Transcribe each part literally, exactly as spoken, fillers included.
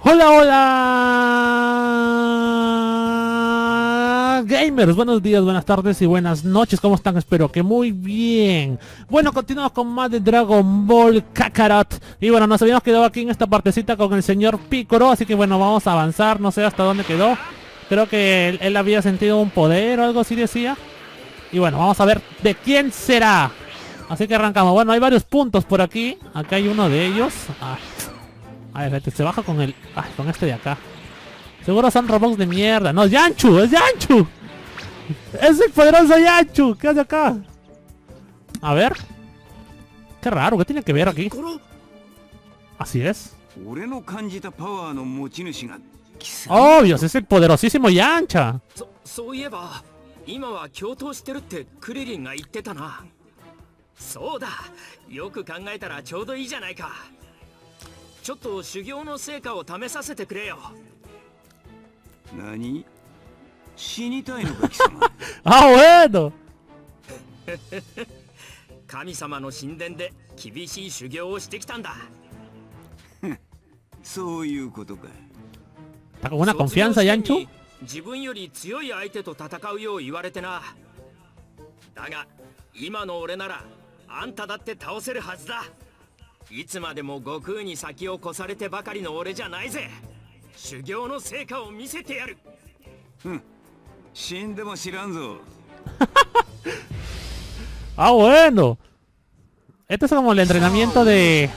Hola, hola gamers, buenos días, buenas tardes y buenas noches. ¿Cómo están? Espero que muy bien. Bueno, continuamos con más de Dragon Ball Kakarot. Y bueno, nos habíamos quedado aquí en esta partecita con el señor Piccolo. Así que bueno, vamos a avanzar, no sé hasta dónde quedó. Creo que él, él había sentido un poder o algo así decía. Y bueno, vamos a ver de quién será. Así que arrancamos. Bueno, hay varios puntos por aquí. Acá hay uno de ellos. Ah. A ver, se baja con el... Ah, con este de acá. Seguro son robots de mierda. No, es Yanchu, es Yanchu. Es el poderoso Yanchu. ¿Qué hace acá? A ver. Qué raro, ¿qué tiene que ver aquí? Así es. Obvio, es el poderosísimo Yancha. ¿Nani? Ah, bueno. Kami-sama no shinden de kibishii shugyou o shite kitanda. Souyuu koto ka. Está con una confianza, Yanchu. 自分より強い相手と戦うよう言われてな。だが今の俺ならあんただって倒せるはずだ。いつまでも悟空に先を越されてばかりの俺じゃないぜ。修行の成果を見せてやる。ふん、死んでも知らんぞ。 Ah, bueno. Esto es como el entrenamiento de...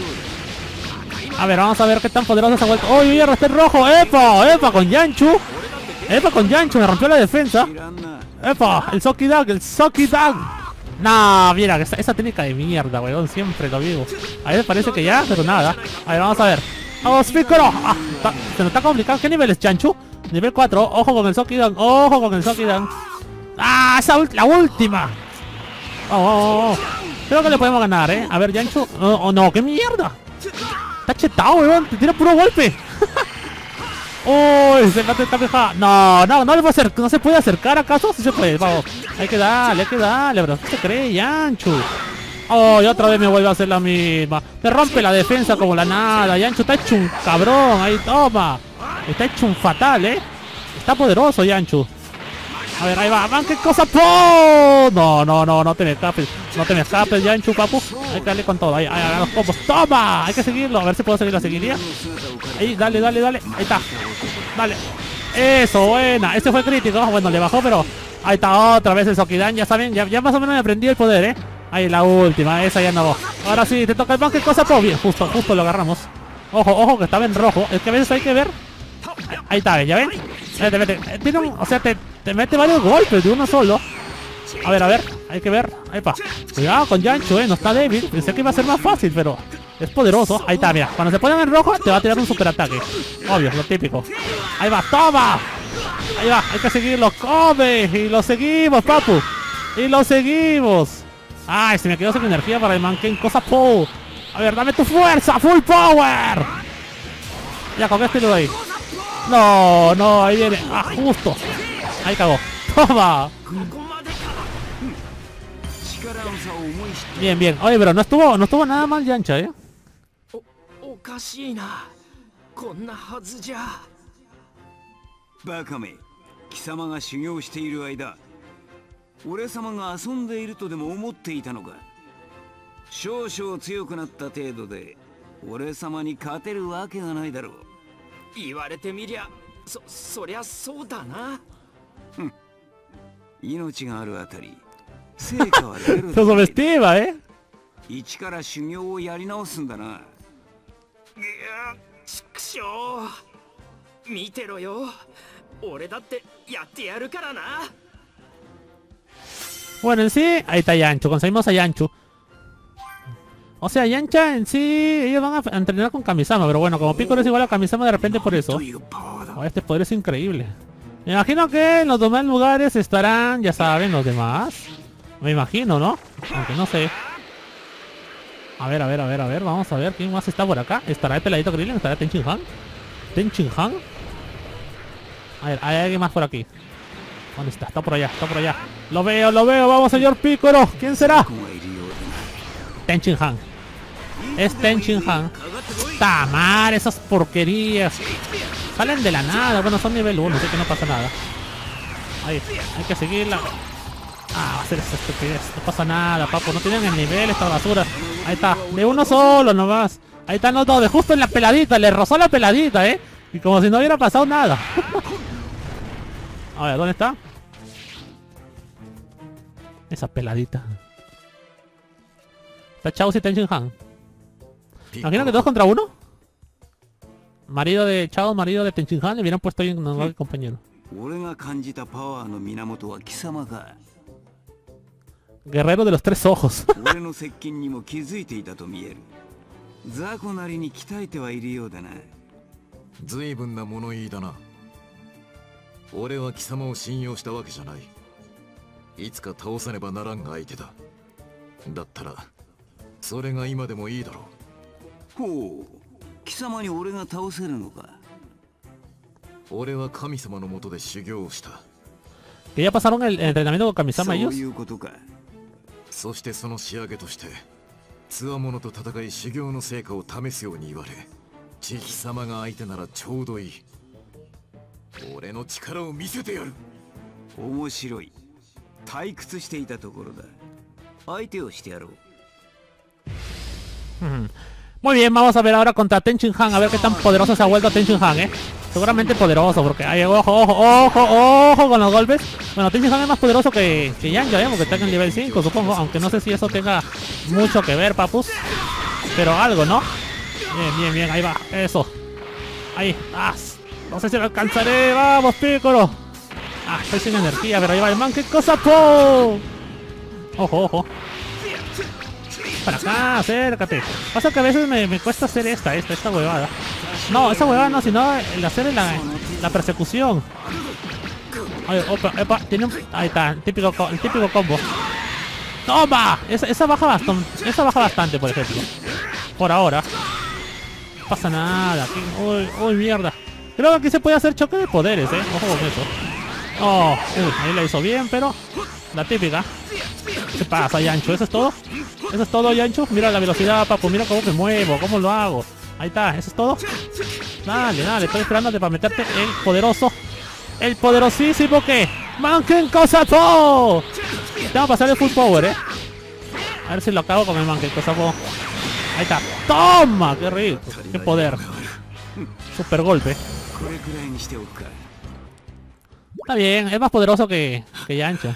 A ver, vamos a ver qué tan poderoso se ha vuelto. ¡Oh, yo ya arrastré el rojo! ¡Epa! ¡Epa! Con Yanchu. ¡Epa! Con Yanchu. Me rompió la defensa. ¡Epa! El Socky Dag. El Socky Dag. Nah, mira, esa, esa técnica de mierda, weón. Siempre lo digo. A ver, parece que ya, pero nada. A ver, vamos a ver. ¡Vamos, Piccolo! Ah, está, se nos está complicado. ¿Qué nivel es Yanchu? Nivel cuatro. Ojo con el Socky Dag. Ojo con el Socky Dag. ¡Ah! Esa la última. Oh, oh, oh. Creo que le podemos ganar, eh. A ver, Yanchu. Oh, oh no, qué mierda. Está chetado, weón. Te tira puro golpe. Uy, se mata esta vieja. No, no, no le puedo hacer. ¿No se puede acercar acaso? Sí se puede, vamos. Hay que darle, hay que darle, bro. ¿Qué se cree, Yanchu? Oh, y otra vez me vuelve a hacer la misma. Me rompe la defensa como la nada. Yanchu está hecho un cabrón. Ahí, toma. Está hecho un fatal, eh. Está poderoso, Yanchu. A ver, ahí va, man, qué cosa. ¡Oh! No, no, no, no te me escapes. No te me escapes, Yanchu, papu. Hay que darle con todo. Ahí, ahí, ahí, los combos. ¡Toma! Hay que seguirlo. A ver si puedo seguir la seguiría. Ahí, dale, dale, dale. Ahí está. Dale. Eso, buena. Este fue crítico. Bueno, le bajó, pero... Ahí está otra vez el Sokidan. Ya saben, ya, ya más o menos me aprendí el poder, ¿eh? Ahí, la última. Esa ya no. Ahora sí, te toca el man, qué cosa. Pues bien, justo, justo lo agarramos. Ojo, ojo, que estaba en rojo. Es que a veces hay que ver... Ahí está, ¿ya ven? Vete, vete. Tiene un, o sea, te, te mete varios golpes de uno solo. A ver, a ver, hay que ver. Ahí pa. Cuidado con Yanchu, eh, no está débil. Pensé que iba a ser más fácil, pero es poderoso. Ahí está, mira. Cuando se ponen en rojo, te va a tirar un super ataque. Obvio, lo típico. Ahí va, toma. Ahí va, hay que seguirlo. Come. Y lo seguimos, papu. Y lo seguimos. Ay, se me quedó sin energía para el manquén. Cosa po. A ver, dame tu fuerza. Full power. Ya, con este lo doy. No, no, ahí viene. Ah, justo. Ahí cagó. Toma. Bien, bien. Oye, pero no estuvo, no estuvo nada mal Yancha, eh. Bakame, Kisamaが修行している間、俺様が遊んでいるとでも思っていたのか。少々強くなった程度で、俺様に勝てるわけがないだろう。言われてみりゃ、そ、そりゃそうだな。ふん。命があるあたり、成果は出る。 Se subestima, eh. 一から修行をやり直すんだな。いや、ちくしょう。見てろよ。俺だってやってやるからな。 Bueno, en sí, ahí está Yanchu. Conseguimos a Yanchu. O sea, Yancha en sí, ellos van a entrenar con Kami-sama, pero bueno, como Piccolo es igual a Kami-sama de repente por eso. Oh, este poder es increíble. Me imagino que en los demás lugares estarán, ya saben, los demás. Me imagino, ¿no? Aunque no sé. A ver, a ver, a ver, a ver, vamos a ver quién más está por acá. ¿Estará el peladito Krillin? ¿Estará Tenchin Han? ¿Tenchin Han? A ver, hay alguien más por aquí. ¿Dónde está? Está por allá, está por allá. Lo veo, lo veo, vamos señor Piccolo. ¿Quién será? Tenchin Han. Es Ten Shin Han. Tamar, esas porquerías. Salen de la nada. Bueno, son nivel uno, así que no pasa nada. Ahí, hay que seguirla. Ah, va a ser esa estupidez. No pasa nada, papu. No tienen el nivel esta basura. Ahí está. De uno solo nomás. Ahí están los dos. De justo en la peladita. Le rozó la peladita, eh. Y como si no hubiera pasado nada. A ver, ¿dónde está? Esa peladita. Está Chaos y Ten Shin Han. Imagino que dos contra uno. Marido de Chaos, marido de Ten Shin Han. Le hubieran puesto ahí un nuevo compañero. Guerrero de los tres ojos. Que ya pasaron el entrenamiento con Kamisama ellos. そしてその仕上げとして強者と戦い修行の成果を試すように言われ、千尋様が相手ならちょうどいい。俺の力を見せてやる。 面白い。退屈していたところだ。相手をしてやろう。 Muy bien, vamos a ver ahora contra Ten Shin Han, a ver qué tan poderoso se ha vuelto Ten Shin Han, eh. Seguramente poderoso, porque hay ojo, ojo, ojo, ojo con los golpes. Bueno, Ten Shin Han es más poderoso que, que Yanja, eh, porque está en el nivel cinco, supongo. Aunque no sé si eso tenga mucho que ver, papus. Pero algo, ¿no? Bien, bien, bien, ahí va, eso. Ahí, ah, no sé si lo alcanzaré, vamos, Piccolo. Ah, estoy sin energía, pero ahí va el man, qué cosa, po. Ojo, ojo. Para acá, acércate. Pasa que a veces me, me cuesta hacer esta, esta, esta huevada. No, esa huevada no, sino el hacer la, la persecución. Ay, opa, opa, tiene un... Ahí está, el típico, el típico combo. ¡Toma! Esa, esa baja bastante, esa baja bastante, por ejemplo. Por ahora. No pasa nada. Aquí, uy, uy, mierda. Creo que aquí se puede hacer choque de poderes, eh. Ojo con eso. Oh, uy, ahí la hizo bien, pero... La típica. ¿Qué pasa, Yancho? ¿Eso es todo? ¿Eso es todo, Yancho? Mira la velocidad, papu. Mira cómo me muevo, cómo lo hago. Ahí está, ¿eso es todo? Dale, dale, estoy esperándote para meterte el poderoso. El poderosísimo que... ¡Manken Kosapo! Tengo que pasar el full power, eh. A ver si lo acabo con el Manken Kosapo. Ahí está. ¡Toma! ¡Qué rico! ¡Qué poder! Super golpe. Está bien, es más poderoso que, que Yancho.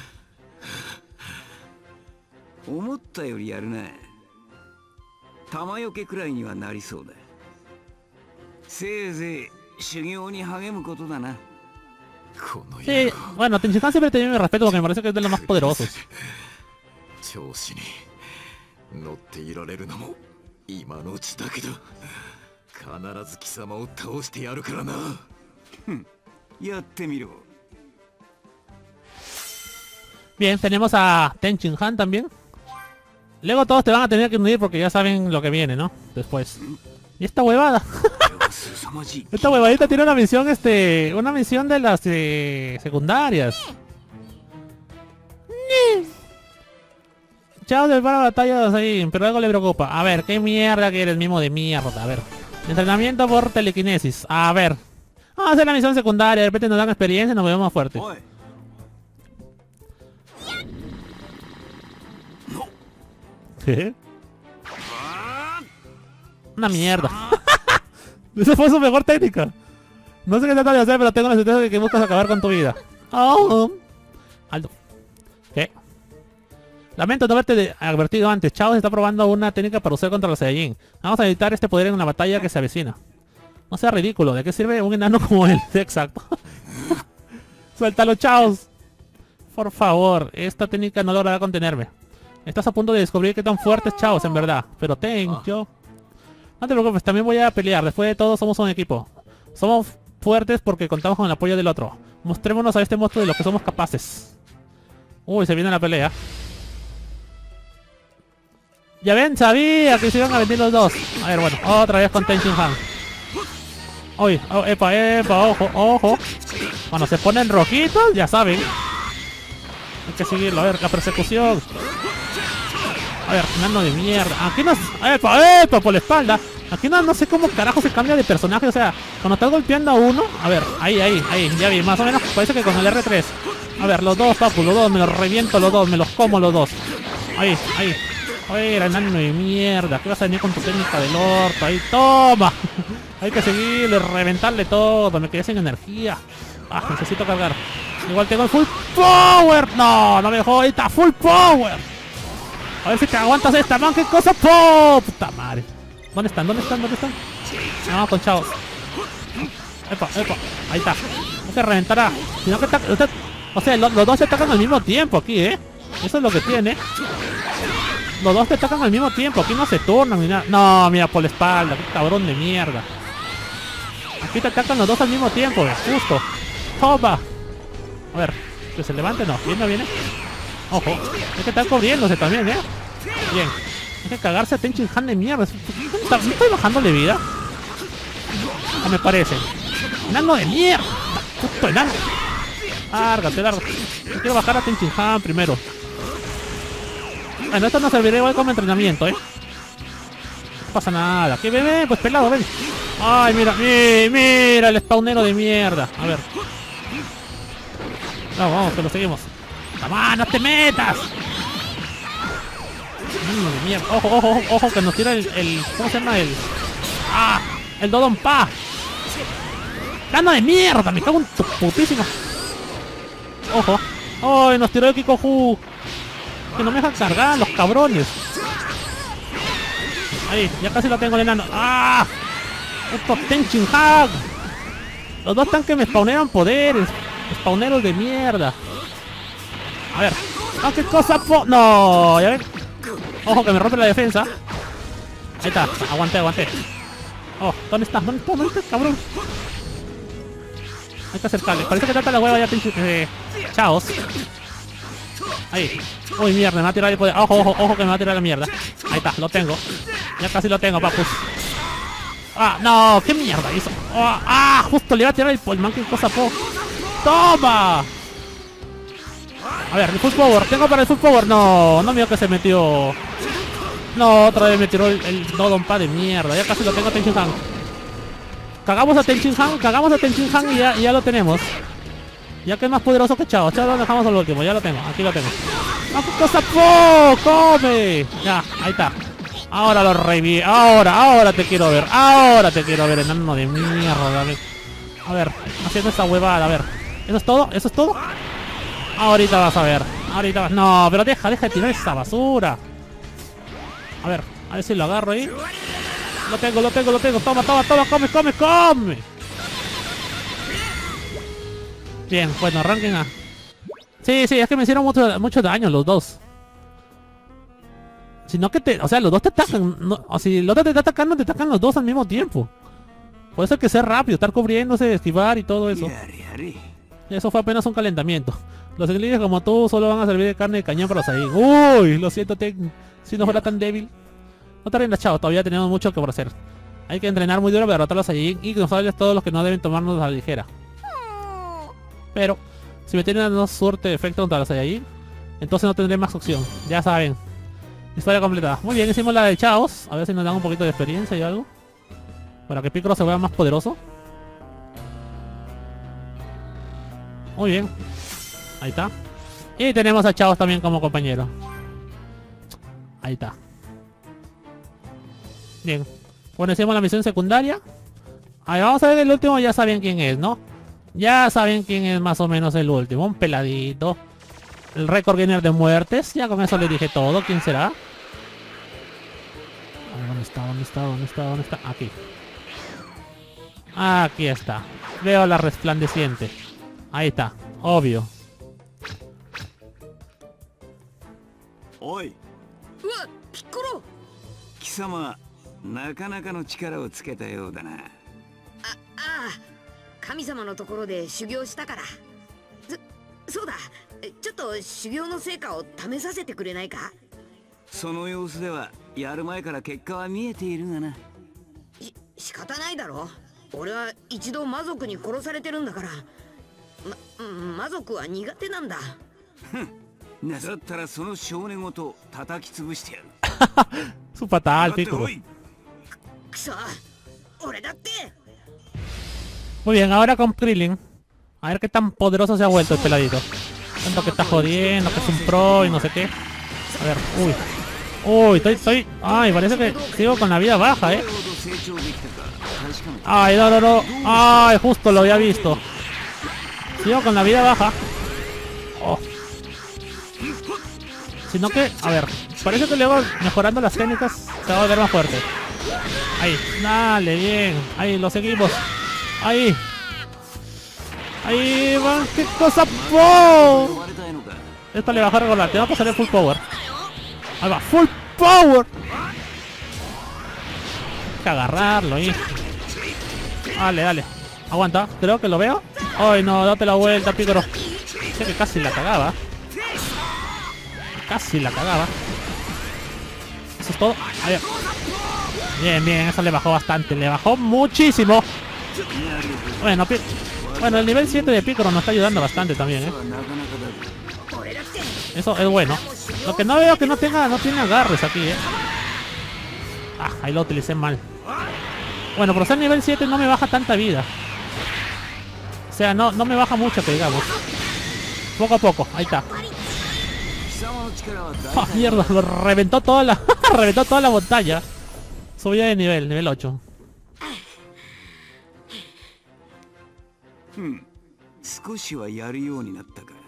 思ったよりやるな。玉よけくらいにはなりそうだ。せいぜい修行に励むことだな。 Sí, bueno, Ten Shin Han siempre tiene mi respeto porque me parece que es de los más poderosos. 調子に乗っていられるのも今のうちだけだ。必ず貴様を倒してやるからな。 やってみろ。 Bien, tenemos a Ten Shin Han también. Luego todos te van a tener que unir porque ya saben lo que viene, ¿no? Después. Y esta huevada. Esta huevadita tiene una misión, este... Una misión de las eh, secundarias. Chao del para batallas ahí, pero algo le preocupa. A ver, ¿qué mierda que eres, mimo de mierda? A ver. Entrenamiento por telequinesis. A ver. Vamos a hacer la misión secundaria, de repente nos dan experiencia y nos vemos más fuertes. ¿Qué? Una mierda. Esa fue su mejor técnica. No sé qué trata de hacer, pero tengo la certeza de que buscas acabar con tu vida. Oh. Alto. ¿Qué? Lamento no haberte advertido antes. Chao está probando una técnica para usar contra los Saiyajin. Vamos a evitar este poder en una batalla que se avecina. No sea ridículo. ¿De qué sirve un enano como él? Sí, exacto. Suéltalo, Chaos. Por favor. Esta técnica no logrará contenerme. Estás a punto de descubrir qué tan fuerte es Chaos en verdad. Pero ten, ah. yo... No te preocupes, también voy a pelear. Después de todo somos un equipo. Somos fuertes porque contamos con el apoyo del otro. Mostrémonos a este monstruo de lo que somos capaces. Uy, se viene la pelea. Ya ven, sabía que se iban a venir los dos. A ver, bueno, otra vez con Ten Shin Han. Uy, oh, epa, epa, ojo, ojo. Cuando se ponen rojitos, ya saben. Hay que seguirlo, a ver, la persecución. A ver, enano de mierda. Aquí no... ¡Epa, epa! Por la espalda. Aquí no, no sé cómo carajo se cambia de personaje. O sea, cuando estás golpeando a uno... A ver, ahí, ahí, ahí. Ya vi, más o menos parece que con el R tres. A ver, los dos, papu, los dos. Me los reviento los dos. Me los como los dos. Ahí, ahí. A ver, enano de mierda. ¿Qué vas a venir con tu técnica del orto? Ahí, toma. Hay que seguirle, reventarle todo. Me quedé sin energía. Ah, necesito cargar. Igual tengo el full power. No, no me dejó. Ahí está, full power. A ver si te aguantas esta, man. ¿Qué cosa? ¡Po! Puta madre. ¿Dónde están? ¿Dónde están? ¿Dónde están? Vamos con chavos. Epa, epa. Ahí está. No se reventará. Sino que está, está, o sea, los, los dos se atacan al mismo tiempo aquí, ¿eh? Eso es lo que tiene. Los dos te atacan al mismo tiempo. Aquí no se turnan ni nada. No, mira, por la espalda. Qué cabrón de mierda. Aquí te atacan los dos al mismo tiempo, ¿eh? Justo. Toma. A ver, que se levante, no. ¿Viene, viene? Ojo, hay que estar cubriéndose también, ¿eh? Bien. Hay que cagarse a Tenchin Han de mierda. ¿No estoy bajándole vida? No me parece. Enano de mierda. Puto enano. Lárgate, lárgate. Yo quiero bajar a Tenchin Han primero. Bueno, esto no serviría igual como entrenamiento, ¿eh? No pasa nada. Aquí, ven, ven, pues pelado, ven. Ay, mira, mira, mira el spawnero de mierda. A ver. Vamos, vamos, que lo seguimos. ¡Tama, no te metas! Mmm, de mierda. Ojo, ojo, ojo, ojo, que nos tira el, el... ¿Cómo se llama? El... ¡Ah! El Dodon Pa. ¡Gana de mierda! Me cago en tu putísima. Ojo. ¡Ay! Nos tiró el Kikoju. Que no me dejan cargar, los cabrones. Ahí, ya casi lo tengo el enano. ¡Ah! Estos Tenchin Han. Los dos tanques me spawnean poderes. Spawneros de mierda. A ver. ¡Ah, qué cosa! Po no, ya ven. Ojo que me rompe la defensa. Ahí está, aguanté, aguanté. Oh, ¿dónde está? ¿Dónde está? ¿Dónde está, cabrón? Hay que acercarle. Parece que trata la hueva ya, eh, chaos. Ahí. Uy, mierda, me va a tirar el poder. Ojo, ojo, ojo que me va a tirar la mierda. Ahí está, lo tengo. Ya casi lo tengo, papus. Ah, no, qué mierda hizo. Oh, ah, justo le iba a tirar el polman, qué cosa, po. ¡Toma! A ver, el full power. Tengo para el full power. No, no miro que se metió. No, otra vez me tiró el, el Dodon Pa de mierda. Ya casi lo tengo a Tenchin Han. Cagamos a Tenchin Han, cagamos a Tenchin Han y ya, y ya lo tenemos. Ya que es más poderoso que Chao. Chao lo dejamos al último, ya lo tengo, aquí lo tengo. ¡Ah, qué cosa! ¡Po! ¡Come! Ya, ahí está. Ahora lo reviví. Ahora, ahora te quiero ver. Ahora te quiero ver, enano de mierda. A ver, a ver, haciendo esta huevada, a ver. ¿Eso es todo? ¿Eso es todo? Ahorita vas a ver. Ahorita vas. No, pero deja, deja de tirar esa basura. A ver, a ver si lo agarro ahí. Lo tengo, lo tengo, lo tengo. Toma, toma, toma, come, come, come. Bien, bueno, arranquen a... Sí, sí, es que me hicieron mucho, mucho daño los dos. Sino que te... O sea, los dos te atacan. No, o si el otro te está atacando, te atacan los dos al mismo tiempo. Por eso hay que ser rápido, estar cubriéndose, esquivar y todo eso. Y eso fue apenas un calentamiento. Los líderes como tú solo van a servir de carne de cañón para los ahí. Uy, lo siento, Ten. Si no fuera tan débil. No te rindas, chao, todavía tenemos mucho que por hacer. Hay que entrenar muy duro para derrotar a los Saiyajin y conocerles todos los que no deben tomarnos a la ligera. Pero, si me tienen dando suerte de efecto contra los Saiyajin, entonces no tendré más opción. Ya saben. Historia completada. Muy bien, hicimos la de Chaos. A ver si nos dan un poquito de experiencia y algo. Para que Piccolo se vea más poderoso. Muy bien. Ahí está. Y tenemos a Chaos también como compañero. Ahí está. Bien. Bueno, hicimos la misión secundaria. Ahí vamos a ver el último. Ya saben quién es, ¿no? Ya saben quién es más o menos el último. Un peladito. El récord gainer de muertes. Ya con eso les dije todo. ¿Quién será? A ver, ¿dónde está? ¿Dónde está? ¿Dónde está? ¿Dónde está? Aquí. Aquí está. Veo la resplandeciente. Ahí está. Obvio. Oi. Piccolo. 貴様、なかなかの力をつけたようだな。 あ、ああ、神様のところで修行したから。そ、そうだ。ちょっと修行の成果を試させてくれないか？ その様子ではやる前から結果は見えているがな。 し、仕方ないだろ。俺は一度魔族に殺されてるんだから。ま、魔族は苦手なんだ。 ふん、 だったらその少年ごと叩き潰してやる。 Su patada al だって Piccolo. おい。 くそ、俺だって。 Muy bien, ahora con Krillin. A ver qué tan poderoso se ha vuelto el peladito. Tanto que está jodiendo, que es un pro y no sé qué. A ver, uy. Uy, estoy, estoy... Ay, parece que sigo con la vida baja, eh. Ay, no, no, no. Ay, justo lo había visto. Sigo con la vida baja. Oh. Sino que, a ver, parece que luego mejorando las técnicas se va a volver más fuerte. Ahí, dale, bien. Ahí, lo seguimos. Ahí. Ahí van, qué cosa. ¡Wow! Esta le va a bajar con la. Te va a pasar el full power. Ahí va, full power. Hay que agarrarlo ahí. Dale, dale. Aguanta, creo que lo veo. Ay, no, date la vuelta, Piccolo. Sé que casi la cagaba. Casi la cagaba. Eso es todo. A ver. Bien, bien, eso le bajó bastante. Le bajó muchísimo. Bueno, Pi bueno, el nivel siete de Piccolo nos está ayudando bastante también, ¿eh? Eso es bueno. Lo que no veo es que no tenga, no tiene agarres aquí, ¿eh? Ah, ahí lo utilicé mal. Bueno, por ser nivel siete no me baja tanta vida. O sea, no, no me baja mucho, que digamos. Poco a poco, ahí está. Oh, mierda, lo reventó toda la... reventó toda la montaña. Subía de nivel, nivel ocho. うん、少しはやるようになったか。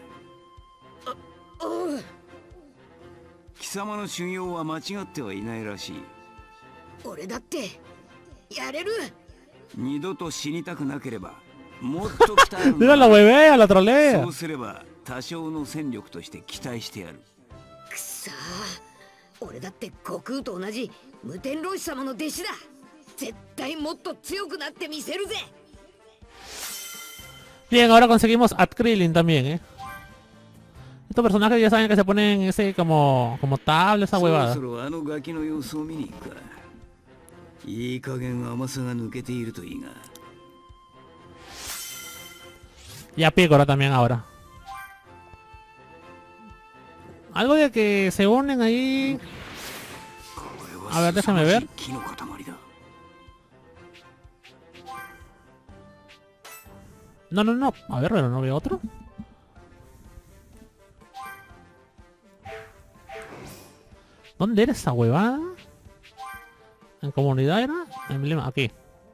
貴様の修行は間違ってはいないらしい。 俺だってやれる。 二度と死にたくなければもっと鍛えるんだ。 Mira la huevea, la trolea. そうすれば多少の戦力として期待してやる。 くそー、俺だって悟空と同じ無天老師様の弟子だ。絶対もっと強くなってみせるぜ。 Bien, ahora conseguimos a Krillin también, ¿eh? Estos personajes ya saben que se ponen ese como como tabla, esa huevada. Y a Piccolo también ahora. Algo de que se unen ahí. A ver, déjame ver. No, no, no. A ver, pero no veo otro. ¿Dónde era esa huevada? ¿En comunidad era? Emblema, aquí.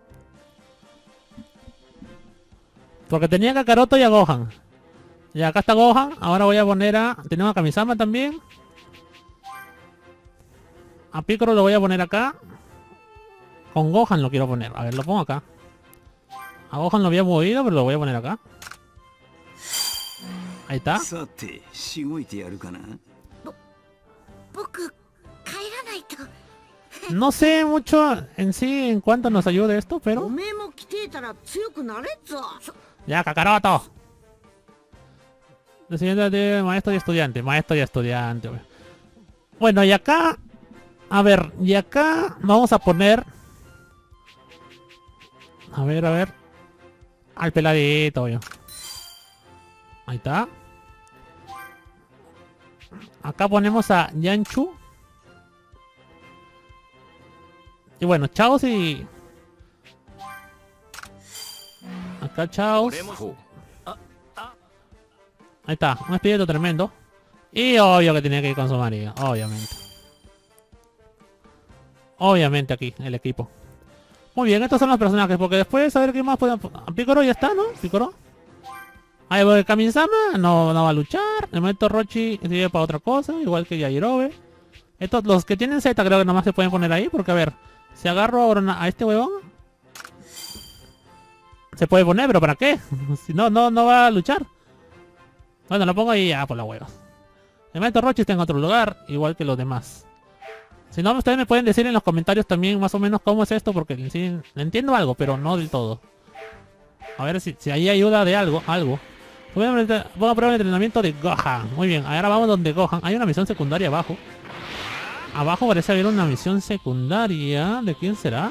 Porque tenía a Kakaroto y a Gohan. Y acá está Gohan. Ahora voy a poner a... Tenemos a Kamisama también. A Piccolo lo voy a poner acá. Con Gohan lo quiero poner. A ver, lo pongo acá. A Gohan lo había movido, pero lo voy a poner acá. Ahí está. No sé mucho en sí en cuanto nos ayude esto, pero... Ya, Kakaroto. Decidiendo de maestro y estudiante. Maestro y estudiante. Bueno, y acá... A ver, y acá vamos a poner... A ver, a ver... Al peladito, yo. Ahí está. Acá ponemos a Yanchu. Y bueno, Chaos y... Acá Chaos. Ahí está, un espíritu tremendo. Y obvio que tenía que ir con su marido, obviamente. Obviamente aquí, el equipo. Muy bien, estos son los personajes, porque después de saber qué más podemos... Piccolo ya está, ¿no? Piccolo. Ahí voy, Kamisama no, no va a luchar. El momento Rochi sirve para otra cosa, igual que Yajirobe. Estos, los que tienen Z creo que nomás se pueden poner ahí, porque a ver, si agarro ahora a este huevón, se puede poner, pero ¿para qué? Si no, no, no va a luchar. Bueno, lo pongo ahí ya por la hueva. El momento Rochi está en otro lugar, igual que los demás. Si no, ustedes me pueden decir en los comentarios también más o menos cómo es esto, porque sí, entiendo algo, pero no del todo. A ver si, si ahí ayuda de algo, algo. Voy a probar el entrenamiento de Gohan. Muy bien, ahora vamos donde Gohan. Hay una misión secundaria abajo. Abajo parece haber una misión secundaria. ¿De quién será?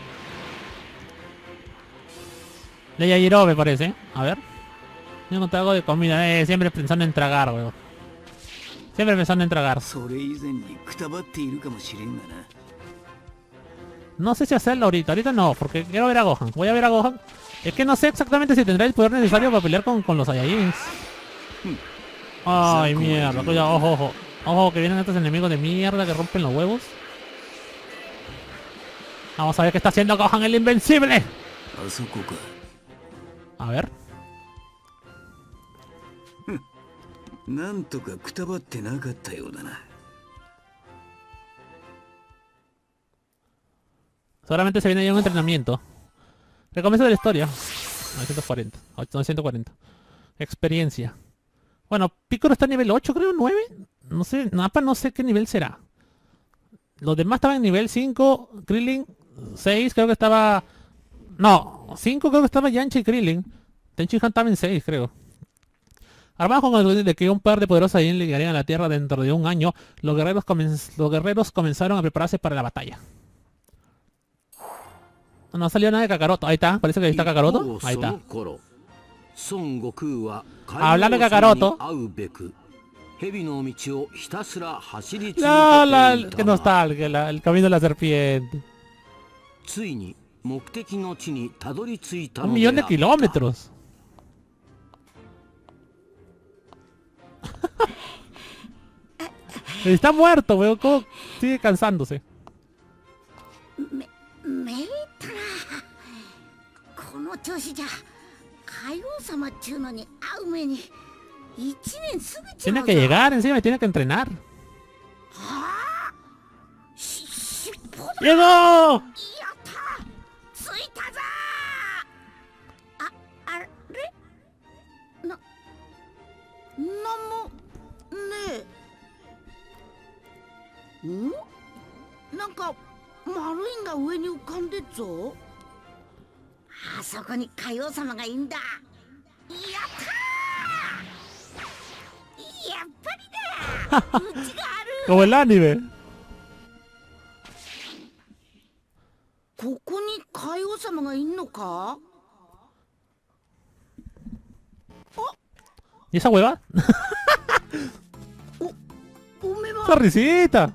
De Yajirobe me parece. A ver. Yo no te hago de comida, eh, siempre pensando en tragar, weón. Siempre pensando en tragar. それ以前にくたばっているかもしれんがな。 No sé si hacerlo ahorita, ahorita no, porque quiero ver a Gohan. Voy a ver a Gohan. Es que no sé exactamente si tendrá el poder necesario para pelear con, con los Saiyajins. Ay, mierda, cuidado, ojo, ojo. Ojo, que vienen estos enemigos de mierda que rompen los huevos. Vamos a ver qué está haciendo Gohan el Invencible. あそこか。 A ver. なんとかくたばってなかったようだな。 Solamente se viene ya un entrenamiento. El comienzo de la historia. novecientos cuarenta. novecientos cuarenta. Experiencia. Bueno, Piccolo está a nivel ocho, creo, nueve. No sé, Nappa no sé qué nivel será. Los demás estaban en nivel cinco. Krillin seis, creo que estaba... No, cinco creo que estaba Yancha y Krillin. Tenchi Han estaba en seis, creo. Armados con el de que un par de poderosos Saiyajin llegarían a la Tierra dentro de un año, los guerreros, comen los guerreros comenzaron a prepararse para la batalla. No salió nada de Kakaroto. Ahí está, parece que ahí está Kakaroto. Ahí está. Hablar de Kakaroto. La, la, qué nostalgia, la, el camino de la serpiente. Un millón de kilómetros. Está muerto, weón. ¿Cómo sigue cansándose? Tiene que llegar encima y tiene que entrenar. ¡Llegó! Como el anime. ¿Y esa hueva? ¡Esa risita!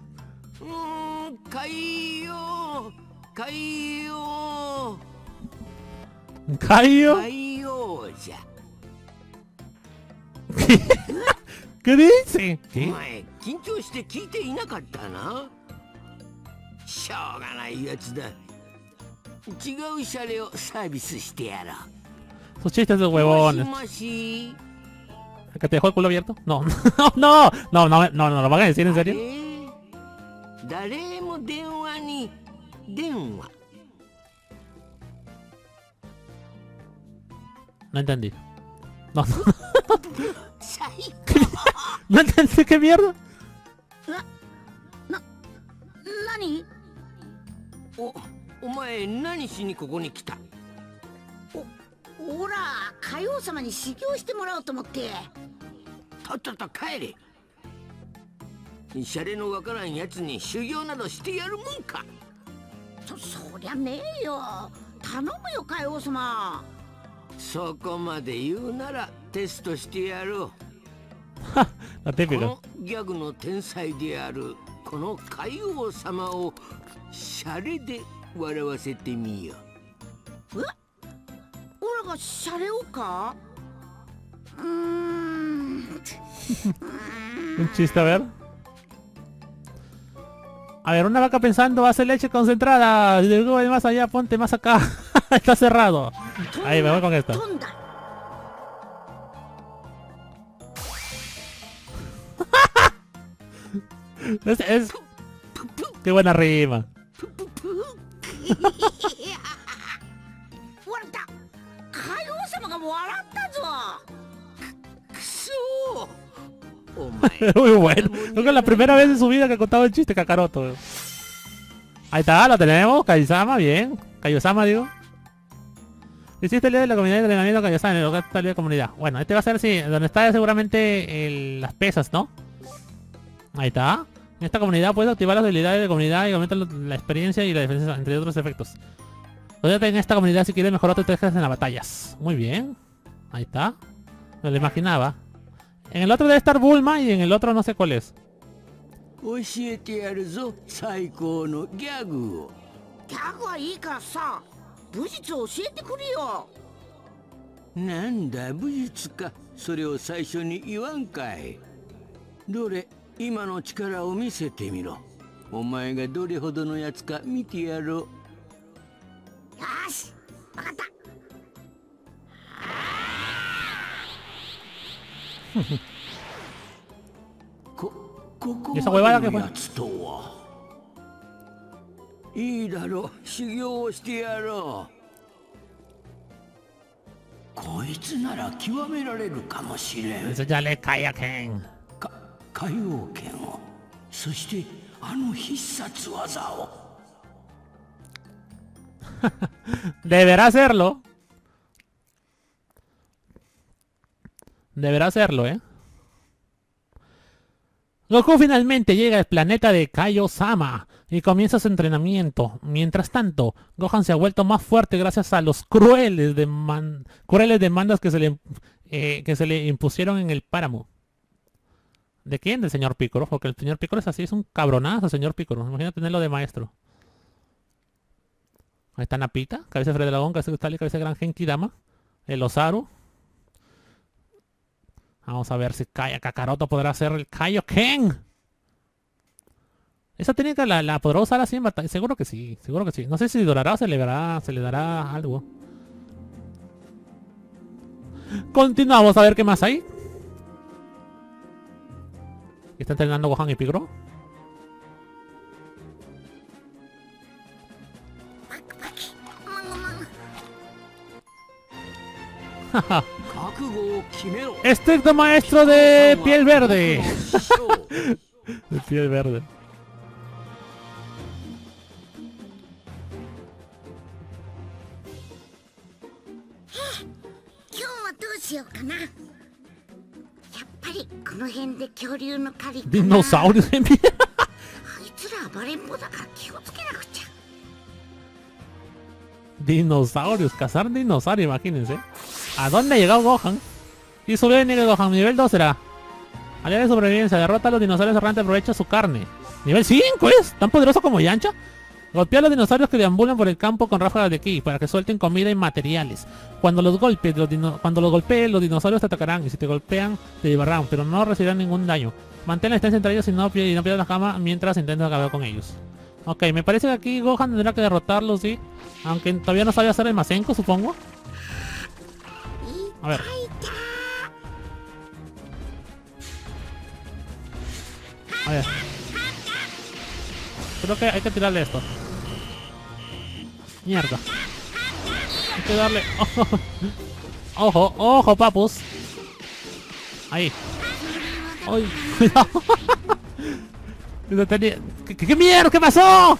¡Caío! ¡Caío! ¿Caío? ¡Caío! Ya. ¿Qué dice? ¿Qué? お前緊張して聞いていなかったな。しょうがないやつだ。違うシャレをサービスしてやろう。 Sus chistes de huevones. もしもし。 ¿Que te dejó el culo abierto? No. no, no, no, no, no, ¿lo van a decir en serio? 誰も電話に電話。 No entendí. No, no. No entendí, ¿qué mierda? ¿Nani? お、お前何しにここに来た？お、ほら、海王様に修行してもらおうと思って。とっとと帰れ。シャレのわからんやつに修行などしてやるもんか。そ、そりゃねえよ。頼むよ海王様。そこまで言うならテストしてやろう。 La típica. このギャグの天才であるこの海王様をシャレで笑わせてみよう。え？俺がシャレをか？うーん。 Un chiste, a ver. A ver, una vaca pensando, hace leche concentrada. Si te voy más allá, ponte más acá. Está cerrado. Ahí, me voy con esto. Es, es... Qué buena rima. Muy bueno. Creo que es la primera vez en su vida que ha contado el chiste Kakaroto. Ahí está, lo tenemos. Kaiosama, bien. Kaiosama, digo. Hiciste el día de la comunidad de entrenamiento Kaiosama en el lugar de la comunidad. Bueno, este va a ser así, donde está seguramente el, las pesas, ¿no? Ahí está. En esta comunidad puedes activar las habilidades de comunidad y aumentar la experiencia y la defensa, entre otros efectos. Podrías en esta comunidad si quieres mejorar tus estrategias en las batallas. Muy bien. Ahí está. Me lo imaginaba. En el otro debe estar Bulma y en el otro no sé cuál es. 教えてやるぞ最高のギャグを。 ギャグはいいからさ、武術を教えてくれよ。 なんだ武術か、それを最初に言わんかい。どれ今の力を見せてみろ。お前がどれほどのやつか見てやろう。 よし、わかった。 こここ ¿Y esa huevada qué まで fue? のやつとは。いいだろう、修行をしてやろう。こいつなら極められるかもしれん。 Eso ya le cae a Ken. か海王剣を、そしてあの必殺技を。 Deberá hacerlo. Deberá hacerlo, ¿eh? Goku finalmente llega al planeta de Kaiosama y comienza su entrenamiento. Mientras tanto, Gohan se ha vuelto más fuerte gracias a los crueles, deman crueles demandas que se, le, eh, que se le impusieron en el páramo. ¿De quién? Del señor Piccolo. Porque el señor Piccolo es así, es un cabronazo, señor Piccolo. Imagina tenerlo de maestro. Ahí está Napita, cabeza de Fred Dragón, cabeza de Cristal y cabeza de Gran Genki Dama. El Osaru. Vamos a ver si Kaya Kakaroto podrá hacer el Kaioken. Esa técnica la, la podrá usar así en batalla. Seguro que sí, seguro que sí. No sé si durará o se le dará, se le dará algo. Continuamos a ver qué más hay. ¿Está entrenando Gohan y Piccolo? パクパキ、もぐもぐ。 Jaja. 覚悟を決めろ。 Estricto maestro de piel verde. 師匠 De piel verde. 今日はどうしようかな。やっぱりこの辺で恐竜の狩りかな。 Dinosaurios en pie. あいつら暴れん坊だから気をつけなくちゃ。 Dinosaurios, cazar dinosaurios, imagínense. ¿A dónde ha llegado Gohan? Y su nivel Gohan, nivel dos será. Área de sobrevivencia, derrota a los dinosaurios errantes, aprovecha su carne. Nivel cinco es, tan poderoso como Yancha. Golpea a los dinosaurios que deambulan por el campo con ráfagas de ki para que suelten comida y materiales. Cuando los golpes, los dino cuando los golpees, los dinosaurios te atacarán y si te golpean te llevarán, pero no recibirán ningún daño. Mantén la distancia entre ellos y no, y no pierdas la cama mientras intentas acabar con ellos. Ok, me parece que aquí Gohan tendrá que derrotarlos, sí. Aunque todavía no sabe hacer el Masenko, supongo. A ver. A ver. Creo que hay que tirarle esto. Mierda. Hay que darle... Ojo, ojo, papus. Ahí. Ay, cuidado. ¿Qué, qué, ¿Qué mierda? ¿Qué pasó?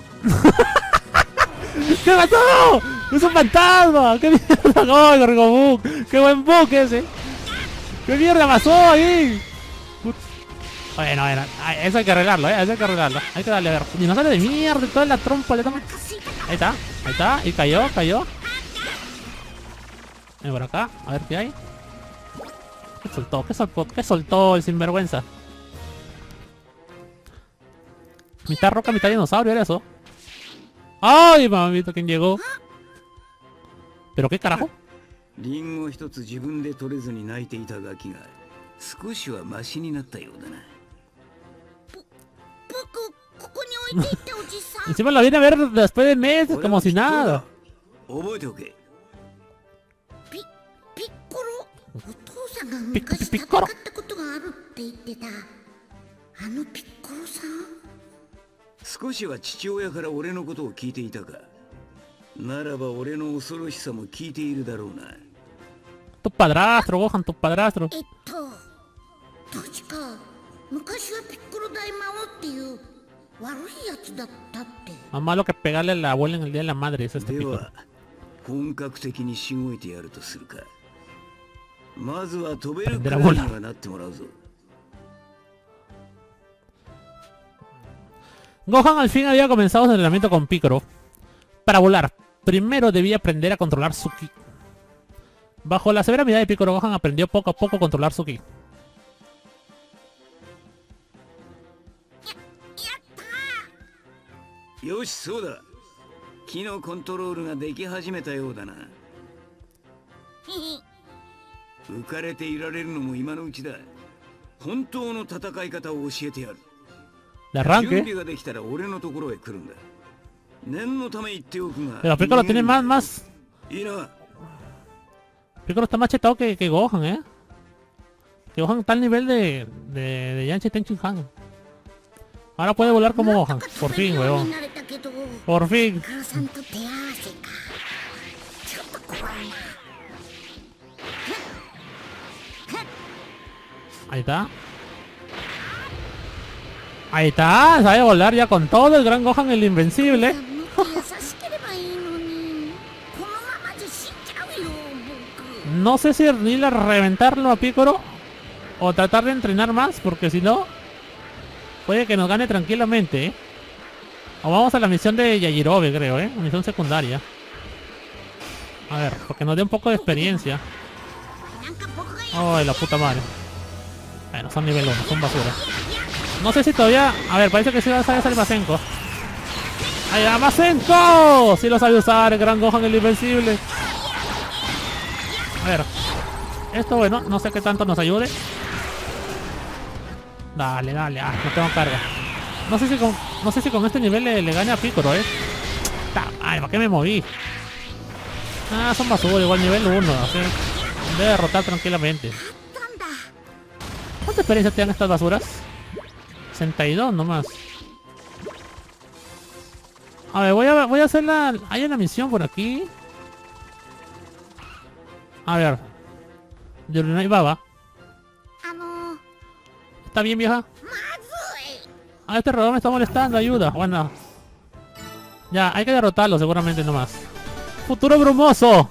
¿Qué pasó? ¡Es un fantasma! ¡Qué mierda! ¡Oh, Gorgobuk! ¡Qué buen bug ese! ¿Qué mierda pasó ahí? Bueno, bueno, eso hay que arreglarlo, eh, eso hay que arreglarlo. Hay que darle a ver. Dinosaurio de mierda, toda la trompa le toma. Ahí está, ahí está, y cayó, cayó. Ven por acá, a ver qué hay. ¿Qué soltó? ¿Qué soltó? ¿Qué soltó el sinvergüenza? Mitad roca, mitad dinosaurio, era eso. ¡Ay, mamita! ¿Quién llegó? ¿Pero qué carajo? リンゴ一つ自分で取れずに泣いていたガキが少しはマシになったようだな。 僕、ここに置いていっておじさん。 Encima lo viene a ver después de meses, como si nada. 覚えておけ。 ピ、ピッコロ。お父さんが昔戦ったことがあるって言ってた。あのピッコロさん。 少しは父親から俺のことを聞いていたか。ならば俺の恐ろしさも聞いているだろうな。 Tu padrastro, Gohan, tu padrastro. えっと、確か昔はピッコロ大魔王っていう悪いやつだったって。 Más malo que pegarle a la abuela en el día de la madre, es este で pico. は本格的にしごいてやるとするか。まずは飛べるくらいにはなってもらうぞ。 Gohan al fin había comenzado su entrenamiento con Piccolo. Para volar, primero debía aprender a controlar su ki. Bajo la severa mirada de Piccolo, Gohan aprendió poco a poco a controlar su ki. よし、そうだ。木のコントロールができ始めたようだな。浮かれていられるのも今のうちだ。本当の戦い方を教えてやる。 De 準 arranque. 備ができたら俺のところへ来るんだ。念のため言っておくが。 Pero Piccolo tiene más, más. いいな。 Piccolo está más chetado que, que Gohan, eh. Que Gohan está al nivel de, de, de Yanchi Tenchin Han. Ahora puede volar como Gohan. Por fin, weón. Por fin. Ahí está. Ahí está. Sabe volar ya con todo el gran Gohan, el invencible. No sé si ir a reventarlo a Piccolo o tratar de entrenar más, porque si no puede que nos gane tranquilamente, ¿eh? O vamos a la misión de Yajirobe, creo, ¿eh? Misión secundaria. A ver, porque nos dé un poco de experiencia. Ay, la puta madre. Bueno, son nivel uno, son basura. No sé si todavía... A ver, parece que sí va a saber Masenko. ¡Ahí va Masenko! Sí lo sabe usar, el gran Gohan, el invencible. A ver. Esto, bueno, no sé qué tanto nos ayude. Dale, dale. Ah, no tengo carga. No sé si con, no sé si con este nivel le, le gane a Piccolo, ¿eh? Ay, ¿para qué me moví? Ah, son basura, igual nivel uno. Así debe derrotar tranquilamente. ¿Cuánta experiencia tienen estas basuras? sesenta y dos nomás. A ver, voy a, voy a hacer la... Hay una misión por aquí. A ver. De Urunai Baba. ¿Está bien, vieja? Ah, este robot me está molestando, ayuda. Bueno. Ya, hay que derrotarlo seguramente nomás. ¡Futuro brumoso!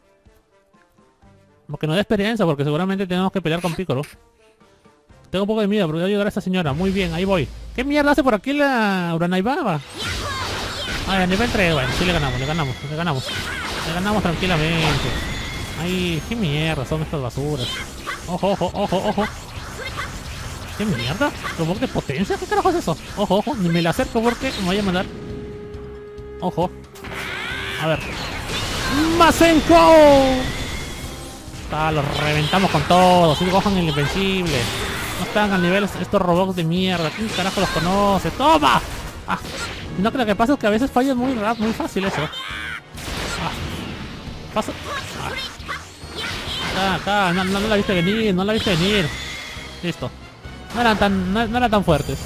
Porque no da experiencia, porque seguramente tenemos que pelear con Piccolo. Tengo un poco de miedo, pero voy a ayudar a esta señora. Muy bien, ahí voy. ¿Qué mierda hace por aquí la Urunai Baba? Ah, a nivel tres, bueno, sí le ganamos, le ganamos, le ganamos. Le ganamos tranquilamente. Ay, qué mierda son estas basuras. Ojo, ojo, ojo, ojo. ¿Qué mierda? ¿Robot de potencia? ¿Qué carajo es eso? Ojo, ojo, ni me la acerco porque me voy a mandar. Ojo. A ver. ¡Masenko! Ah, los reventamos con todo. Sí, Gohan el invencible. No están al nivel estos robots de mierda. ¿Quién carajo los conoce? ¡Toma! Ah, no, que lo que pasa es que a veces fallan muy rápido, muy fácil eso. Ah, pasa. Ah. Acá, acá, no, no, no la viste venir, no la viste venir. Listo. No eran tan, no, no eran tan fuertes.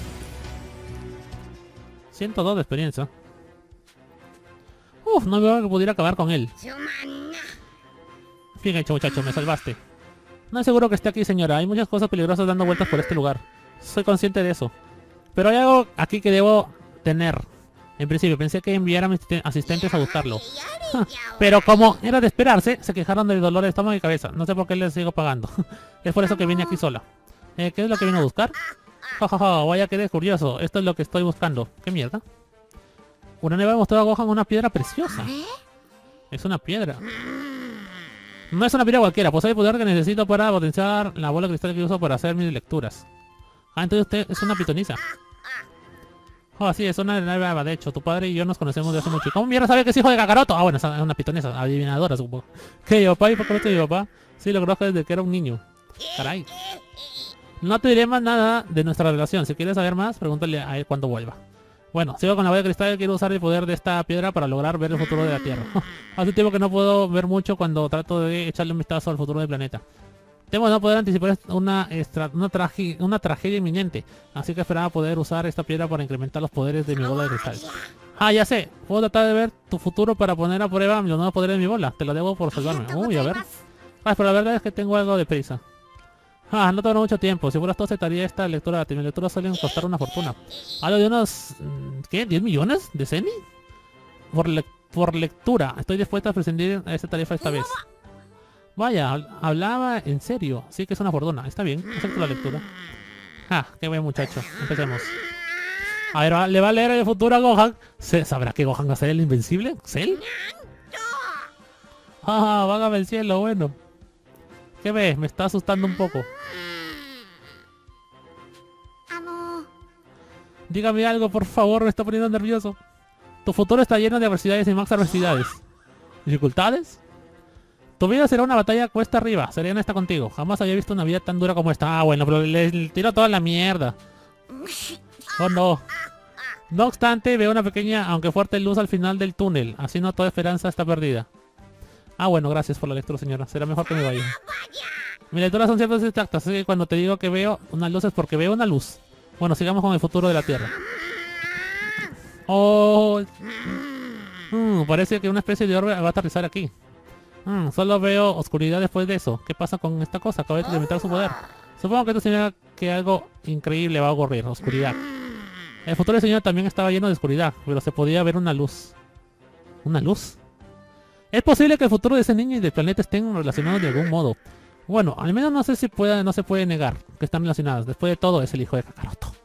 ciento dos de experiencia. Uf, no veo que pudiera acabar con él. Bien hecho, muchacho, me salvaste. No es seguro que esté aquí, señora. Hay muchas cosas peligrosas dando vueltas por este lugar. Soy consciente de eso. Pero hay algo aquí que debo tener. En principio, pensé que enviar a mis asistentes a buscarlo. Pero como era de esperarse, se quejaron del dolor de estómago y cabeza. No sé por qué les sigo pagando. Es por eso que vine aquí sola. Eh, ¿Qué es lo que vino a buscar? Ja, ja, ja, vaya que eres curioso. Esto es lo que estoy buscando. ¿Qué mierda? Urunai Baba mostró a Gohan una piedra preciosa. Es una piedra. No es una piedra cualquiera. Posee el poder que necesito para potenciar la bola de cristal que uso para hacer mis lecturas. Ah, entonces usted es una pitonisa. Oh, sí, es una Baba. De hecho, tu padre y yo nos conocemos de hace mucho. ¿Cómo mierda sabe que es hijo de Kakaroto? Ah, bueno, es una pitonisa, adivinadora, supongo. ¿Qué, mi papá y Kakaroto y mi papá? Sí, lo conozco desde que era un niño. Caray. No te diré más nada de nuestra relación. Si quieres saber más, pregúntale a él cuando vuelva. Bueno, sigo con la bola de cristal. Quiero usar el poder de esta piedra para lograr ver el futuro de la Tierra. Hace tiempo que no puedo ver mucho cuando trato de echarle un vistazo al futuro del planeta. Temo no poder anticipar una, extra, una, trage, una tragedia inminente. Así que esperaba poder usar esta piedra para incrementar los poderes de mi bola de cristal. Ah, ya sé. Puedo tratar de ver tu futuro para poner a prueba los nuevos poderes de mi bola. Te lo debo por salvarme. Uy, a ver. Ah, pero la verdad es que tengo algo de prisa. Ah, no tengo mucho tiempo. Si fueras tú aceptaría esta lectura. Mis lecturas suelen costar una fortuna. Hablo de unos... ¿Qué? ¿diez millones de Zeni? Por, le por lectura. Estoy dispuesta a prescindir de esta tarifa esta vez. Vaya, hablaba en serio. Sí que es una fortuna. Está bien, acepto la lectura. Ah, qué buen muchacho. Empecemos. A ver, ¿le va a leer el futuro a Gohan? ¿Sabrá que Gohan va a ser el invencible? ¿Cell? Ah, vágame el cielo, bueno. ¿Qué ves? Me está asustando un poco. Dígame algo, por favor, me está poniendo nervioso. Tu futuro está lleno de adversidades y más adversidades. ¿Dificultades? Tu vida será una batalla cuesta arriba, seré honesta contigo. Jamás había visto una vida tan dura como esta. Ah, bueno, pero le, le tiro toda la mierda. Oh, no. No obstante, veo una pequeña, aunque fuerte luz al final del túnel. Así no toda esperanza está perdida. Ah, bueno, gracias por la lectura, señora. Será mejor que me vaya. Mis lecturas son siempre exactas, así que cuando te digo que veo una luz es porque veo una luz. Bueno, sigamos con el futuro de la Tierra. Oh... Mm, parece que una especie de orbe va a aterrizar aquí. Mm, solo veo oscuridad después de eso. ¿Qué pasa con esta cosa? Acaba de limitar su poder. Supongo que esto significa que algo increíble va a ocurrir. Oscuridad. El futuro del señor también estaba lleno de oscuridad, pero se podía ver una luz. ¿Una luz? Es posible que el futuro de ese niño y del planeta estén relacionados de algún modo. Bueno, al menos no sé si pueda, no se puede negar que están relacionados. Después de todo, es el hijo de Kakaroto.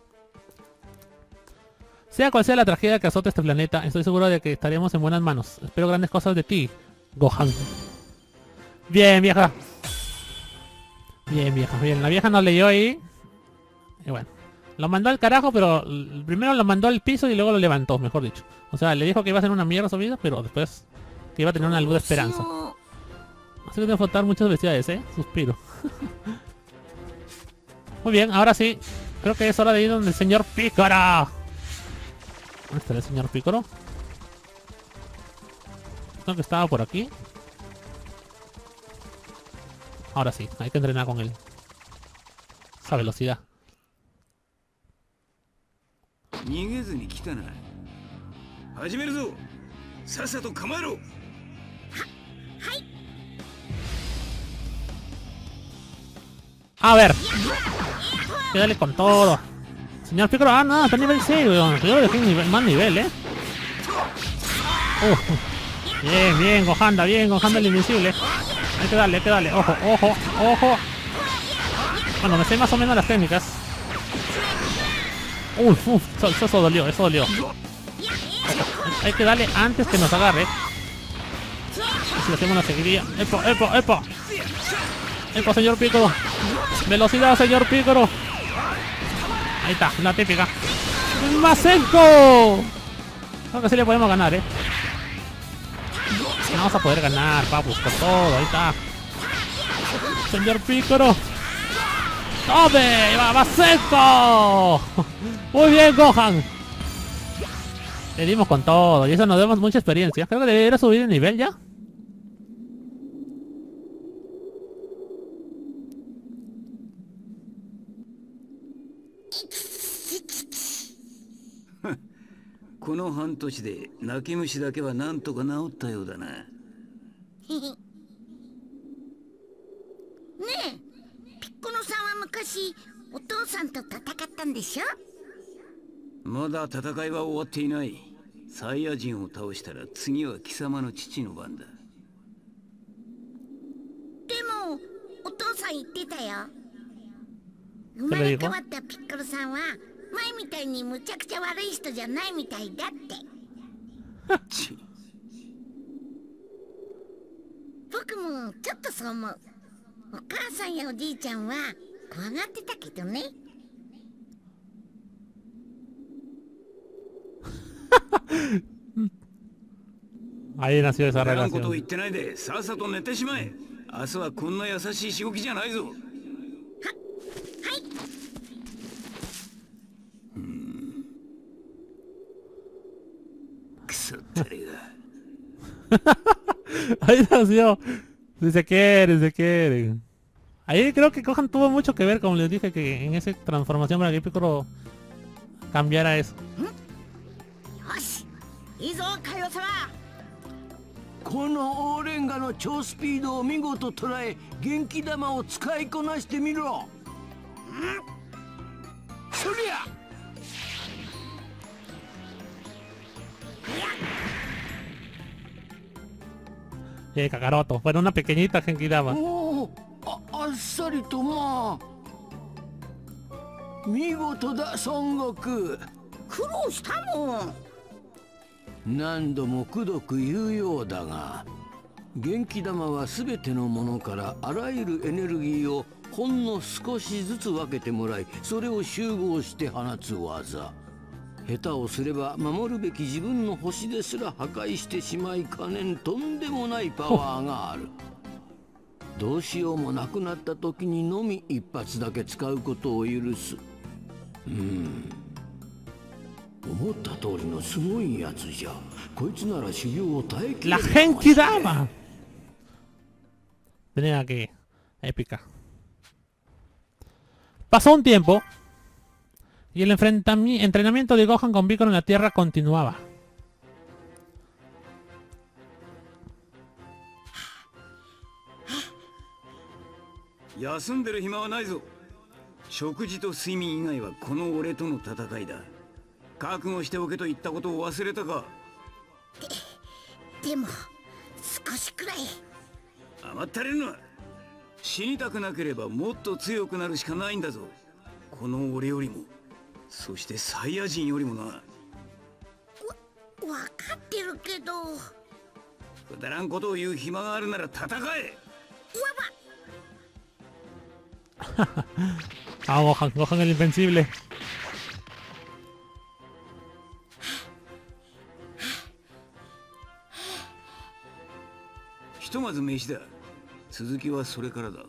Sea cual sea la tragedia que azota este planeta, estoy seguro de que estaremos en buenas manos. Espero grandes cosas de ti, Gohan. Bien, vieja. Bien, vieja, bien. La vieja nos leyó ahí. Y bueno. Lo mandó al carajo, pero primero lo mandó al piso y luego lo levantó, mejor dicho. O sea, le dijo que iba a ser una mierda su vida, pero después que iba a tener una luz de esperanza. Así que debe faltar muchas bestias, ¿eh? Suspiro. Muy bien, ahora sí. Creo que es hora de ir donde el señor Pícoro. ¿Dónde está el señor Pícoro? Creo que estaba por aquí. Ahora sí, hay que entrenar con él. Esa velocidad. 逃げずに来たな。始めるぞ。さっさと構えろ。は、はい。 A ver. Que dale con todo. Señor Pícoro, ah, no, está a nivel seis, weón. Yo lo dejé en nivel, más nivel, eh. Uh, bien, bien, Gohan, bien, Gohan el invencible. Hay que darle, hay que darle. Ojo, ojo, ojo. Bueno, me sé más o menos las técnicas. Uf, uf, eso, eso dolió, eso dolió. Hay que darle antes que nos agarre. Si le hacemos una seguidilla. ¡Epo, epo, epo! ¡Epo, señor Pícoro! ¡Velocidad, señor Pícoro! Ahí está, la típica. ¡Masenko! Creo que sí le podemos ganar, eh. Vamos a poder ganar, papus, por todo. Ahí está. Señor Pícoro. ¡Tome! ¡Va, Masenko! Muy bien, Gohan. Le dimos con todo y eso nos damos mucha experiencia. Creo que debería subir de nivel ya. この半年で泣き虫だけはなんとか治ったようだな。 ねえ、ピッコロさんは昔お父さんと戦ったんでしょ？ まだ戦いは終わっていない。サイヤ人を倒したら次は貴様の父の番だ。 でもお父さん言ってたよ。生まれ変わったピッコロさんは前みたいにむちゃくちゃ悪い人じゃないみたいだって。僕もちょっとそう思う。お母さんやおじいちゃんは怖がってたけどね。 Ahí nació esa relación. ことを言ってないでさっさと寝てしまえ。明日はこんな優しいしごきじゃないぞ。は、はい。うん。クソ誰が。 Ahí nació. Si se quieren, se quieren. Ahí creo que Gohan tuvo mucho que ver, como les dije, que en esa transformación para que Piccolo cambiara eso. いいぞ、カイオ様。 このオーレンガの超スピードを見事捉え、元気玉を使いこなしてみろ。そりゃ。 Eh, Kakaroto, fuera una pequeñita Genkidama. おお、あ、あっさりとまあ。見事だ、孫悟空。 苦労したもん。 何度もくどく言うようだが、元気玉は全てのものからあらゆるエネルギーをほんの少しずつ分けてもらい、それを集合して放つ技。 下手をすれば守るべき自分の星ですら破壊してしまいかねんとんでもないパワーがある。どうしようもなくなった時にのみ一発だけ使うことを許す。うーん、思った通りのすごいやつじゃ。こいつなら修行を耐えきれ La るかもしれん。 Genkidama. Tenía aquí. Épica. Pasó un tiempo y el enfrentami- entrenamiento de Gohan con Piccolo en la Tierra continuaba. 休んでる暇はないぞ。食事と睡眠以外はこの俺との戦いだ。覚悟しておけと言ったことを忘れたか。 でも少しくらい。 甘ったれるな。死にたくなければもっと強くなるしかないんだぞ。この俺よりも、そしてサイヤ人よりもな。 わ分かってるけど。 くだらんことを言う暇があるなら戦え。 Ah, Gohan, Gohan el invencible. ひとまず飯だ。続きはそれからだ。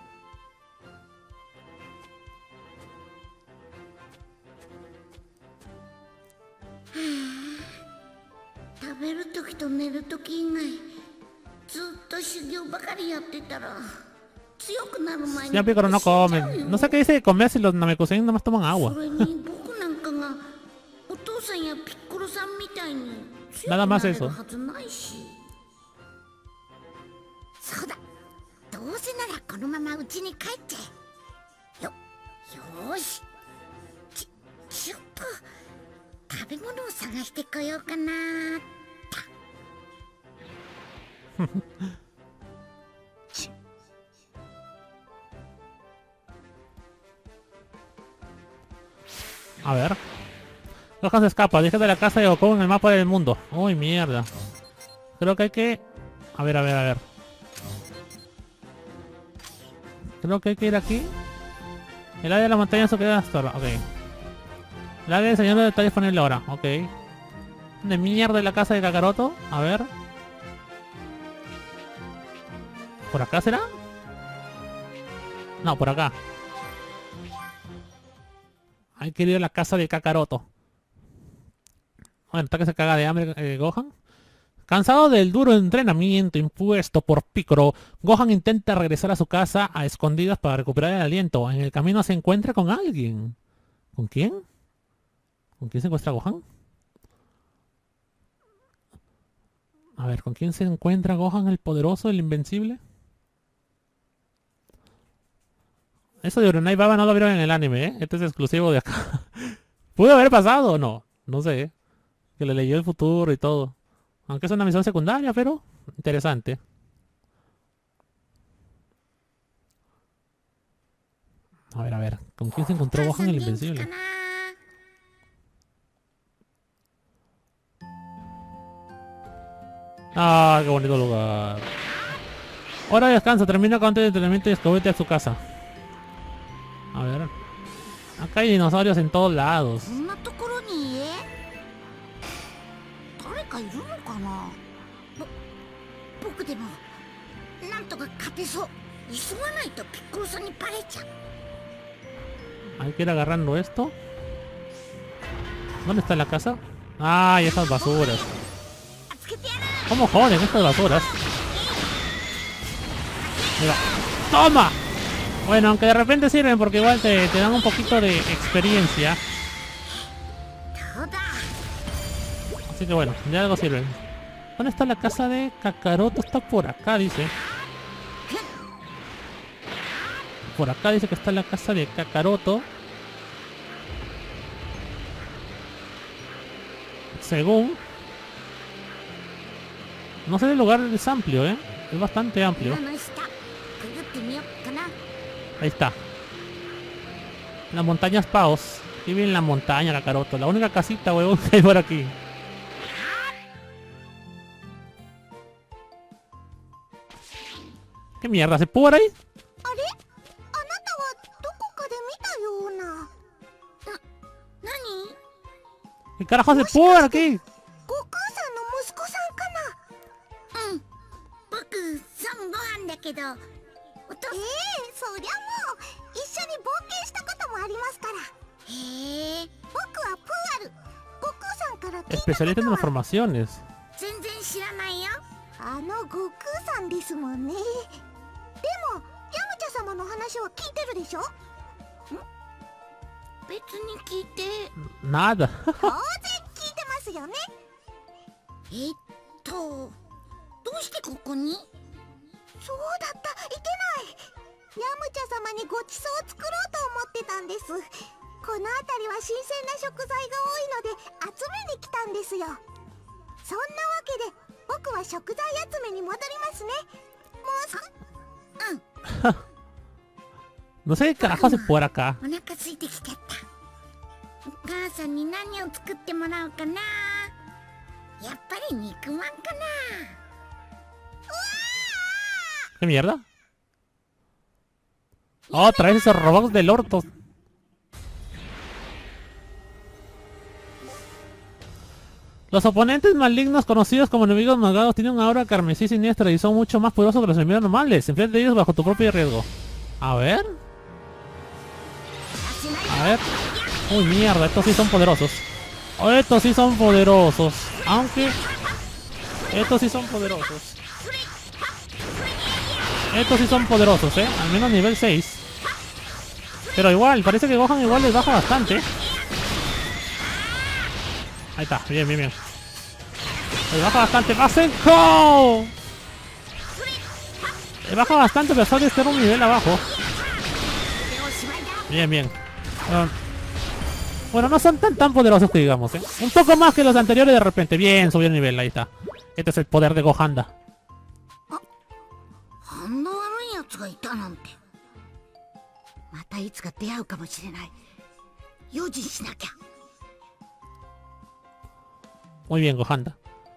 食べるときと寝るとき以外ずっと修行ばかりやってたら強くなる前に Ya Piccolo no come. No sé qué dice de comer si los Namekusein nomás toman agua. それに僕なんかがお父さんやピッコロさんみたいに強く Nada な más れる eso. はずないし。そうだ、どうせならこのまま家に帰っちゃえ。よ、よーし。ち、ちょっと食べ物を探してこようかなー。 A ver. Gohan se escapa. Deja de la casa de Goku en el mapa del mundo. Uy, mierda. Creo que hay que... A ver, a ver, a ver. Creo que hay que ir aquí. El área de la montaña se queda hasta ahora. Ok. El área de señor de detalles ponerle ahora. Ok. ¿Dónde mierda es la casa de Kakaroto? A ver. ¿Por acá será? No, por acá. Hay que ir a la casa de Kakaroto. Bueno, está que se caga de hambre eh, Gohan. Cansado del duro entrenamiento impuesto por Piccolo, Gohan intenta regresar a su casa a escondidas para recuperar el aliento. En el camino se encuentra con alguien. ¿Con quién? ¿Con quién se encuentra Gohan? A ver, ¿con quién se encuentra Gohan, el poderoso, el invencible? Eso de Urunai Baba no lo vieron en el anime, ¿eh? Este es exclusivo de acá. ¿Pudo haber pasado o no? No sé, ¿eh? Que le leyó el futuro y todo. Aunque es una misión secundaria, pero interesante. A ver, a ver. ¿Con quién se encontró Gohan el invencible? Ah, qué bonito lugar. Hora de descanso. Termina con antes de entrenamiento y escobete a su casa. A ver. Acá hay dinosaurios en todos lados. Hay que ir agarrando esto. ¿Dónde está la casa? Ah, y esas basuras. ¿Cómo joden estas basuras? Mira. ¡Toma! Bueno, aunque de repente sirven porque igual te, te dan un poquito de experiencia. Así que bueno, de algo sirven. ¿Dónde está la casa de Kakaroto? Está por acá, dice. Por acá dice que está la casa de Kakaroto. Según. No sé, el lugar es amplio, ¿eh? Es bastante amplio. Ahí está. Las montañas Paos. Vive en la montaña Kakaroto. La única casita, huevón, que hay por aquí. ¿Qué mierda? ¿Se pudo por ahí? carajo hace Puar aquí? 悟空さんの息子さんかな。うん、僕孫悟飯だけど、お父さん。ええー、そりゃもう一緒に冒険したこともありますから。へえ、僕はプーアル。悟空さんから聞いたことは。 Especialista en las formaciones. 全然知らないよ。あの悟空さんですもんね。でもヤムチャ様の話は聞いてるでしょ。ん？別に聞いて Nada. 当然聞いてますよね。えっとどうしてここに？そうだった、いけない。ヤムチャ様にごちそうを作ろうと思ってたんです。この辺りは新鮮な食材が多いので集めに来たんですよ。そんなわけで僕は食材集めに戻りますね。もうすうん。 No sé qué carajo hace Puar acá. お腹空いてきちゃった。お母さんに何を作ってもらおうかな。やっぱり肉まんかな。 ¿Qué mierda? Otra vez esos robots del orto. Los oponentes malignos conocidos como enemigos malvados tienen una aura carmesí siniestra y son mucho más poderosos que los enemigos normales. Enfrente de ellos bajo tu propio riesgo. A ver. A ver. Uy, mierda, estos sí son poderosos. Oh, estos sí son poderosos. Aunque... Estos sí son poderosos. Estos sí son poderosos, eh. Al menos nivel seis. Pero igual, parece que Gohan igual les baja bastante. Ahí está, bien, bien, bien. Les baja bastante. ¡Masenko! Le baja bastante a pesar de estar un nivel abajo. Bien, bien. Bueno, bueno, no son tan tan poderosos que digamos, ¿eh? Un poco más que los anteriores de repente. Bien, subió el nivel, ahí está. Este es el poder de Gohanda. がいたなんて。またいつか出会うかもしれない。用心しなきゃ。 Muy bien, Gohanda.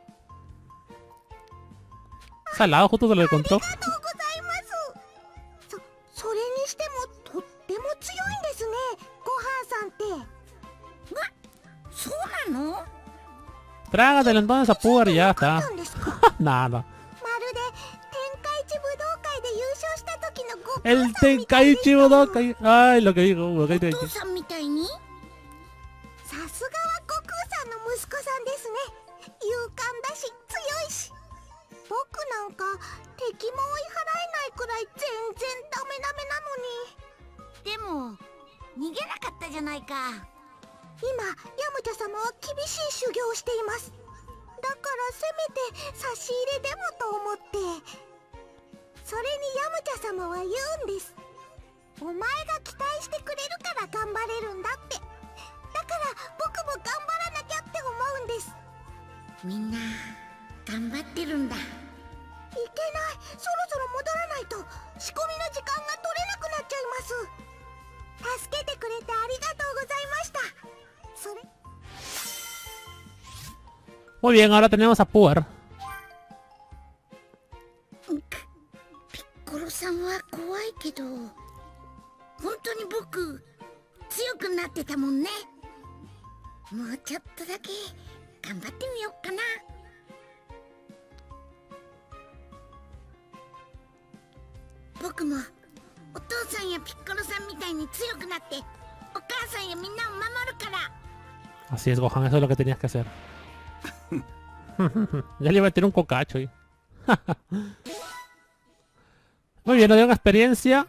Salado, justo se lo encontró. ありがとうございます。そ、それにしてもとっても強いんですね、ごはんさんって。ま、そうなの？ Trágatelo entonces a Puar y ya está. Nada. El Tenkaichi Budokai. Ay, lo que digo. Lo que digo. お父さんみたいに？さすがは悟空さんの息子さんですね。勇敢だし強いし。僕なんか敵も追い払えないくらい全然ダメダメなのに。でも逃げなかったじゃないか。今ヤムチャ様は厳しい修行をしています。だからせめて差し入れでもと思って。それにヤムチャ様は言うんです。お前が期待してくれるから頑張れるんだって。だから僕も頑張らなきゃって思うんです。みんな頑張ってるんだ。いけない、そろそろ戻らないと仕込みの時間が取れなくなっちゃいます。助けてくれてありがとうございました。それ Muy bien, ahora tenemos a Puar. ピッコロさんは怖いけど本当に僕強くなってたもんね。もうちょっとだけ頑張ってみようかな。僕もお父さんやピッコロさんみたいに強くなってお母さんやみんなを守るから。 Así es, Gohan, eso es lo que tenías que hacer. Ya le iba a meter un cocacho ahí. Muy bien, nos dio una experiencia.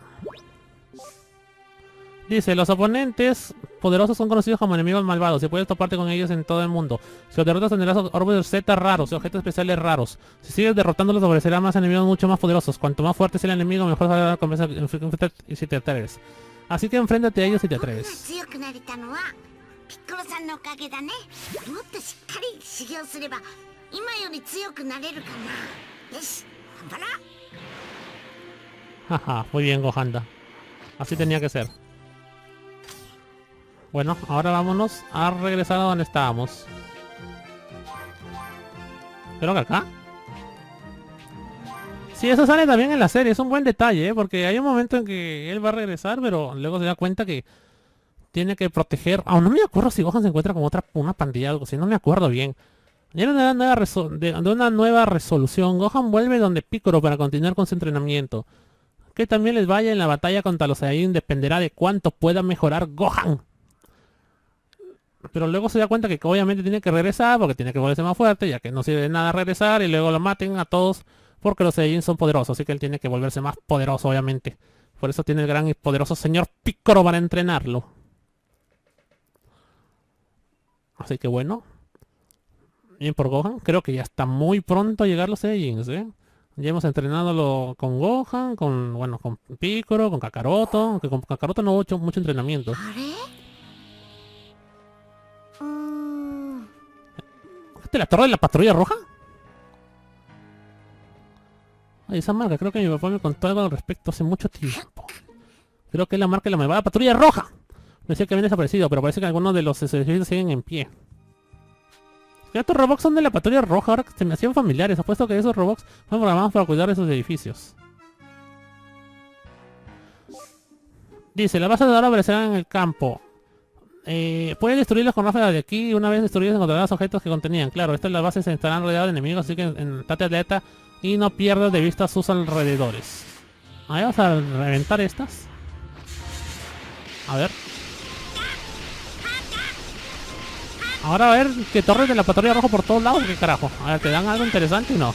Dice, los oponentes poderosos son conocidos como enemigos malvados y puedes toparte con ellos en todo el mundo. Si los derrotas tendrás orbes Z raros y objetos especiales raros. Si sigues derrotándolos ofrecerán más enemigos mucho más poderosos. Cuanto más fuerte sea el enemigo, mejor será la recompensa si te atreves. Así que enfréntate a ellos si te atreves. ピッコロさんのおかげだね。もっとしっかり修行すれば今より強くなれるかな。よし、頑張ろう。 Jaja, muy bien, Gohanda. Así tenía que ser. Bueno, ahora vámonos a regresar a donde estábamos. Creo que acá. Sí, eso sale también en la serie. Es un buen detalle, ¿eh? Porque hay un momento en que él va a regresar, pero luego se da cuenta que tiene que proteger... Aún no me acuerdo si Gohan se encuentra con otra una pandilla o algo así, no me acuerdo bien. Y en una nueva resol- de, de una nueva resolución, Gohan vuelve donde Piccolo para continuar con su entrenamiento. Que también les vaya en la batalla contra los Saiyajin dependerá de cuánto pueda mejorar Gohan. Pero luego se da cuenta que obviamente tiene que regresar porque tiene que volverse más fuerte, ya que no sirve de nada regresar y luego lo maten a todos porque los Saiyajin son poderosos, así que él tiene que volverse más poderoso obviamente. Por eso tiene el gran y poderoso señor Piccolo para entrenarlo. Así que bueno. Bien por Gohan. Creo que ya está muy pronto a llegar los Saiyajins, ¿eh? Ya hemos entrenado lo- con Gohan, con, bueno, con Piccolo, con Kakaroto. Aunque con Kakaroto no hubo mucho, mucho entrenamiento. あれうーん ¿Esta es la torre de la patrulla roja? Ay, esa marca, creo que mi papá me contó algo al respecto hace mucho tiempo. Creo que es la marca de la malvada patrulla roja. Me decía que habían desaparecido, pero parece que algunos de los edificios siguen en pie. Estos robots son de la patrulla roja, ahora que se me hacían familiares. Apuesto que esos robots fueron programados para cuidar de esos edificios. Dice, las bases de ahora aparecerán en el campo. Eh, pueden destruirlos con ráfagas de aquí y una vez destruidos encontrarás objetos que contenían. Claro, estas las bases estarán rodeadas de enemigos, así que en, estate alerta y no pierdas de vista sus alrededores. Ahí vamos a reventar estas. A ver. Ahora a ver que torres de la patrulla roja por todos lados, ¿qué carajo? A ver, ¿te dan algo interesante o no? や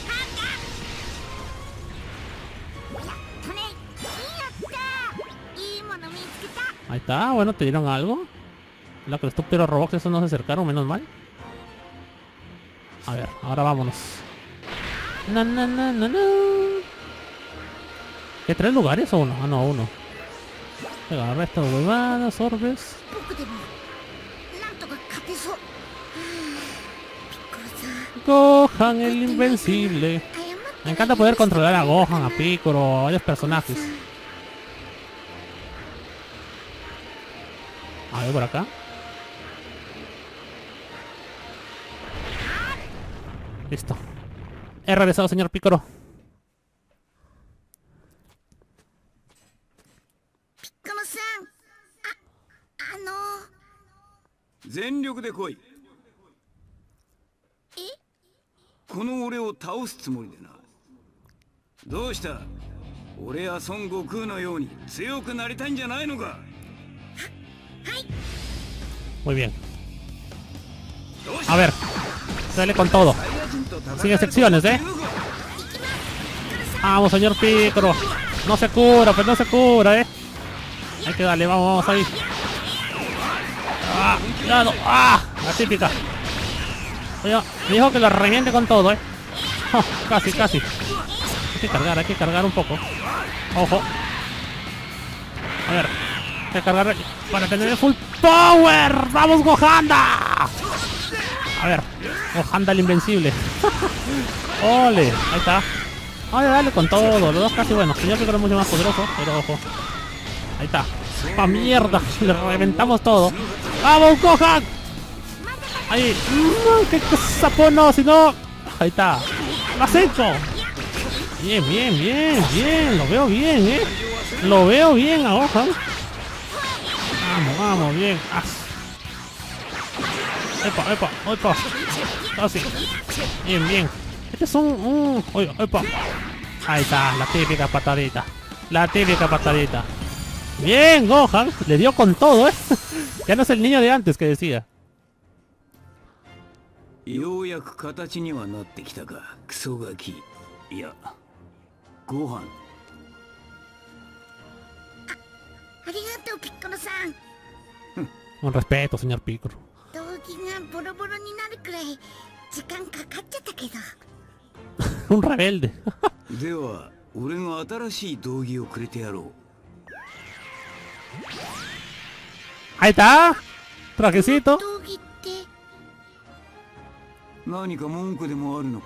ったねやったいいもの見つけた Ahí está, bueno, ¿te dieron algo? La que los estúpidos robots esos no se acercaron, menos mal. A ver, ahora vámonos. Na, na, na, na, na. ¿Qué, tres lugares o uno? Ah, no, uno. Agarra estas huevadas, orbes. 僕でもなんとか勝てそうはあピッコロさん Gohan el invencible. 謝って Me encanta poder controlar a Gohan, a Piccolo, a varios personajes. A ver por acá. Listo. He regresado, señor Piccolo. ピッコロさんああの全力で来い。 えこの俺を倒すつもりでな。どうした？俺や孫悟空のように強くなりたいんじゃないのか？ Muy bien. A ver. Sale con todo. Sigue secciones, ¿eh? Vamos, señor Piccolo. No se cura, pues no se cura, ¿eh? Hay que darle, vamos, vamos ahí. ¡Ah! ¡Cuidado! ¡Ah! La típica. Oye, me dijo que lo reviente con todo, ¿eh? Oh, casi, casi. Hay que cargar, hay que cargar un poco. Ojo. A ver. Hay que cargar para tener el full power. ¡Vamos, Gohanda! A ver. Gohanda el invencible. ¡Ole! Ahí está. Vale, dale con todo. Los dos casi buenos. Señor Piccolo es mucho más poderoso, pero ojo. Ahí está. ¡Pa mierda! Le reventamos todo. ¡Vamos, Gohan! Ahí. No, ¡qué sapo no! Si no... Ahí está. ¡Lo has hecho! Bien, bien, bien, bien. Lo veo bien, ¿eh? Lo veo bien a Gohan. Vamos, vamos, bien. Ah. Epa, epa, epa. Casi. Bien, bien. Este es un... un... Oye, epa. Ahí está, la típica patadita. La típica patadita. Bien, Gohan. Le dio con todo, ¿eh? Ya no es el niño de antes que decía. ようやく形にはなってきたか、クソガキ。いや、ご飯。 ありがとうピッコロさん Un respeto, señor Piccolo. 道着がボロボロになるくらい時間かかっちゃったけど Un rebelde. では、俺が新しい道着をくれてやろう。 Ahí está. Trajecito. 道着って何か文句でもあるのか？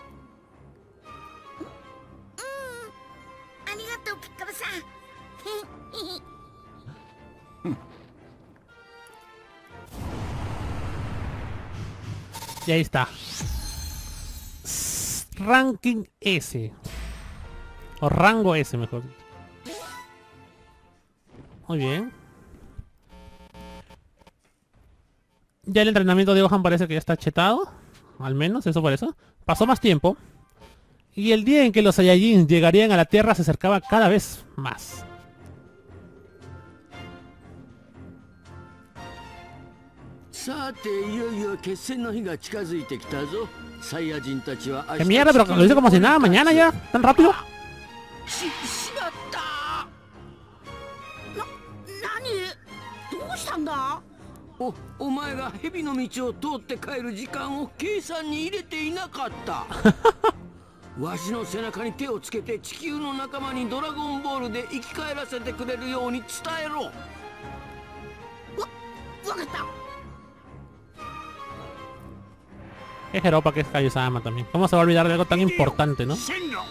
ありがとうピッコロさん Y ahí está. S- Ranking S. O rango S, mejor dicho. Muy bien. Ya el entrenamiento de Gohan parece que ya está chetado. Al menos, eso por eso. Pasó más tiempo. Y el día en que los Saiyajins llegarían a la Tierra se acercaba cada vez más. ¡Qué mierda! Pero lo hice como si nada, mañana ya, tan rápido. お、お前が蛇の道を通って帰る時間を計算に入れていなかった。わしの背中に手をつけて地球の仲間にドラゴンボールで生き返らせてくれるように伝えろ。わ、わかった。 Es Jeropa que es Kaiosama también. ¿Cómo se va a olvidar de algo tan importante, no?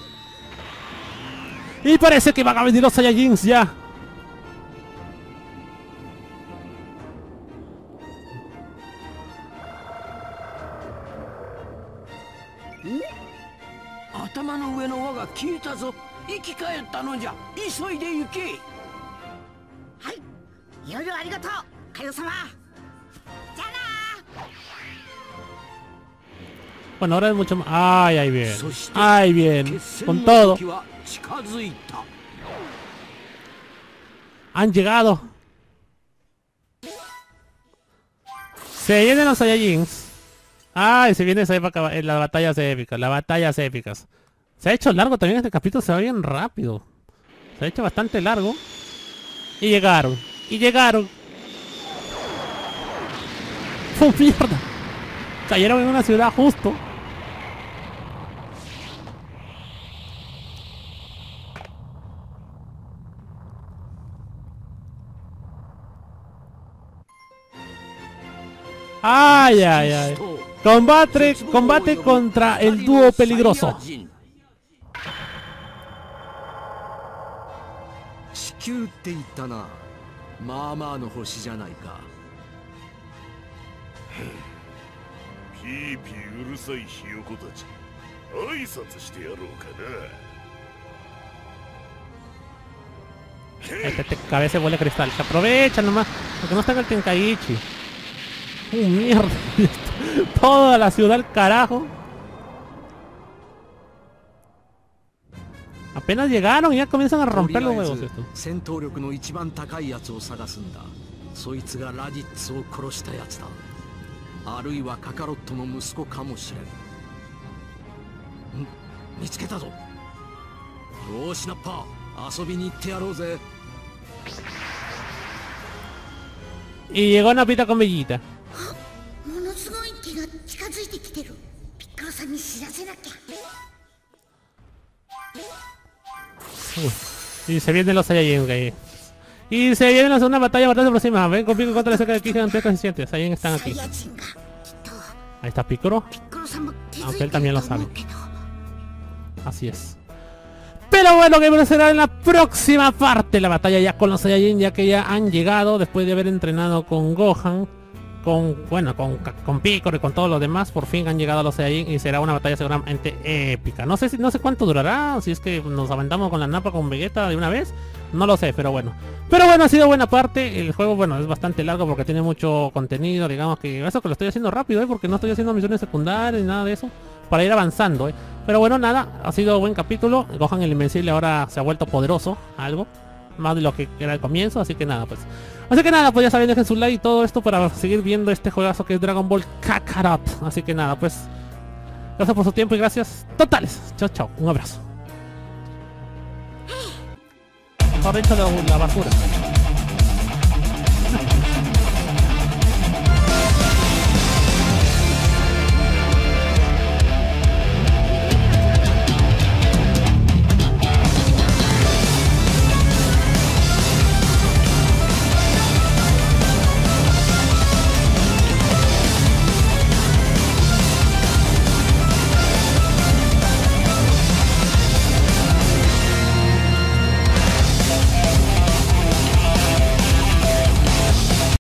Y parece que van a venir los Saiyajins ya. Atama no ue no wa ga kieta zo. Ikikaetta no ja. Isoide yuke. Hai. Iroiro arigatou, Kaiosama. Bueno, ahora es mucho más... ¡Ay, ahí bien! ¡Ay, bien! Con todo. Han llegado. Se vienen los Saiyajins. ¡Ay! Se viene esa época, las batallas épicas. Las batallas épicas. Se ha hecho largo también este capítulo. Se va bien rápido. Se ha hecho bastante largo. Y llegaron. Y llegaron. ¡Oh, mierda! Cayeron en una ciudad justo. Ay, ay, ay. Combate, combate contra el dúo peligroso. Este, este cabeza huele a cristal. Se aprovecha nomás. Porque no está en el Tenkaichi. ¡Uh, mierda! Toda la ciudad al carajo. Apenas llegaron y ya comienzan a romper los huevos esto. Y llegó Napita con Bellita. Y se vienen los Saiyajin, okay. Y se viene la segunda batalla bastante próxima. Ven con Piccolo contra la cerca de Kiji gigantescos y sientes. Saiyajin están aquí. Ahí está Piccolo. Aunque él también lo sabe. Así es. Pero bueno, que será en la próxima parte la batalla ya con los Saiyajin, ya que ya han llegado después de haber entrenado con Gohan, con, bueno, con, con Piccolo y con todos los demás. Por fin han llegado a los Saiyajin y será una batalla seguramente épica. No sé si, no sé cuánto durará, si es que nos aventamos con la Nappa con Vegeta de una vez. No lo sé, pero bueno. Pero bueno, ha sido buena parte. El juego, bueno, es bastante largo porque tiene mucho contenido. Digamos que eso que lo estoy haciendo rápido, ¿eh? Porque no estoy haciendo misiones secundarias ni nada de eso. Para ir avanzando, ¿eh? Pero bueno, nada, ha sido buen capítulo. Gohan el Invencible ahora se ha vuelto poderoso, algo. Más de lo que era al comienzo, así que nada, pues. Así que nada, pues ya saben, dejen su like y todo esto para seguir viendo este juegazo que es Dragon Ball Kakarot. Así que nada, pues. Gracias por su tiempo y gracias totales. Chao, chao. Un abrazo. Mejor dicho, la, la basura.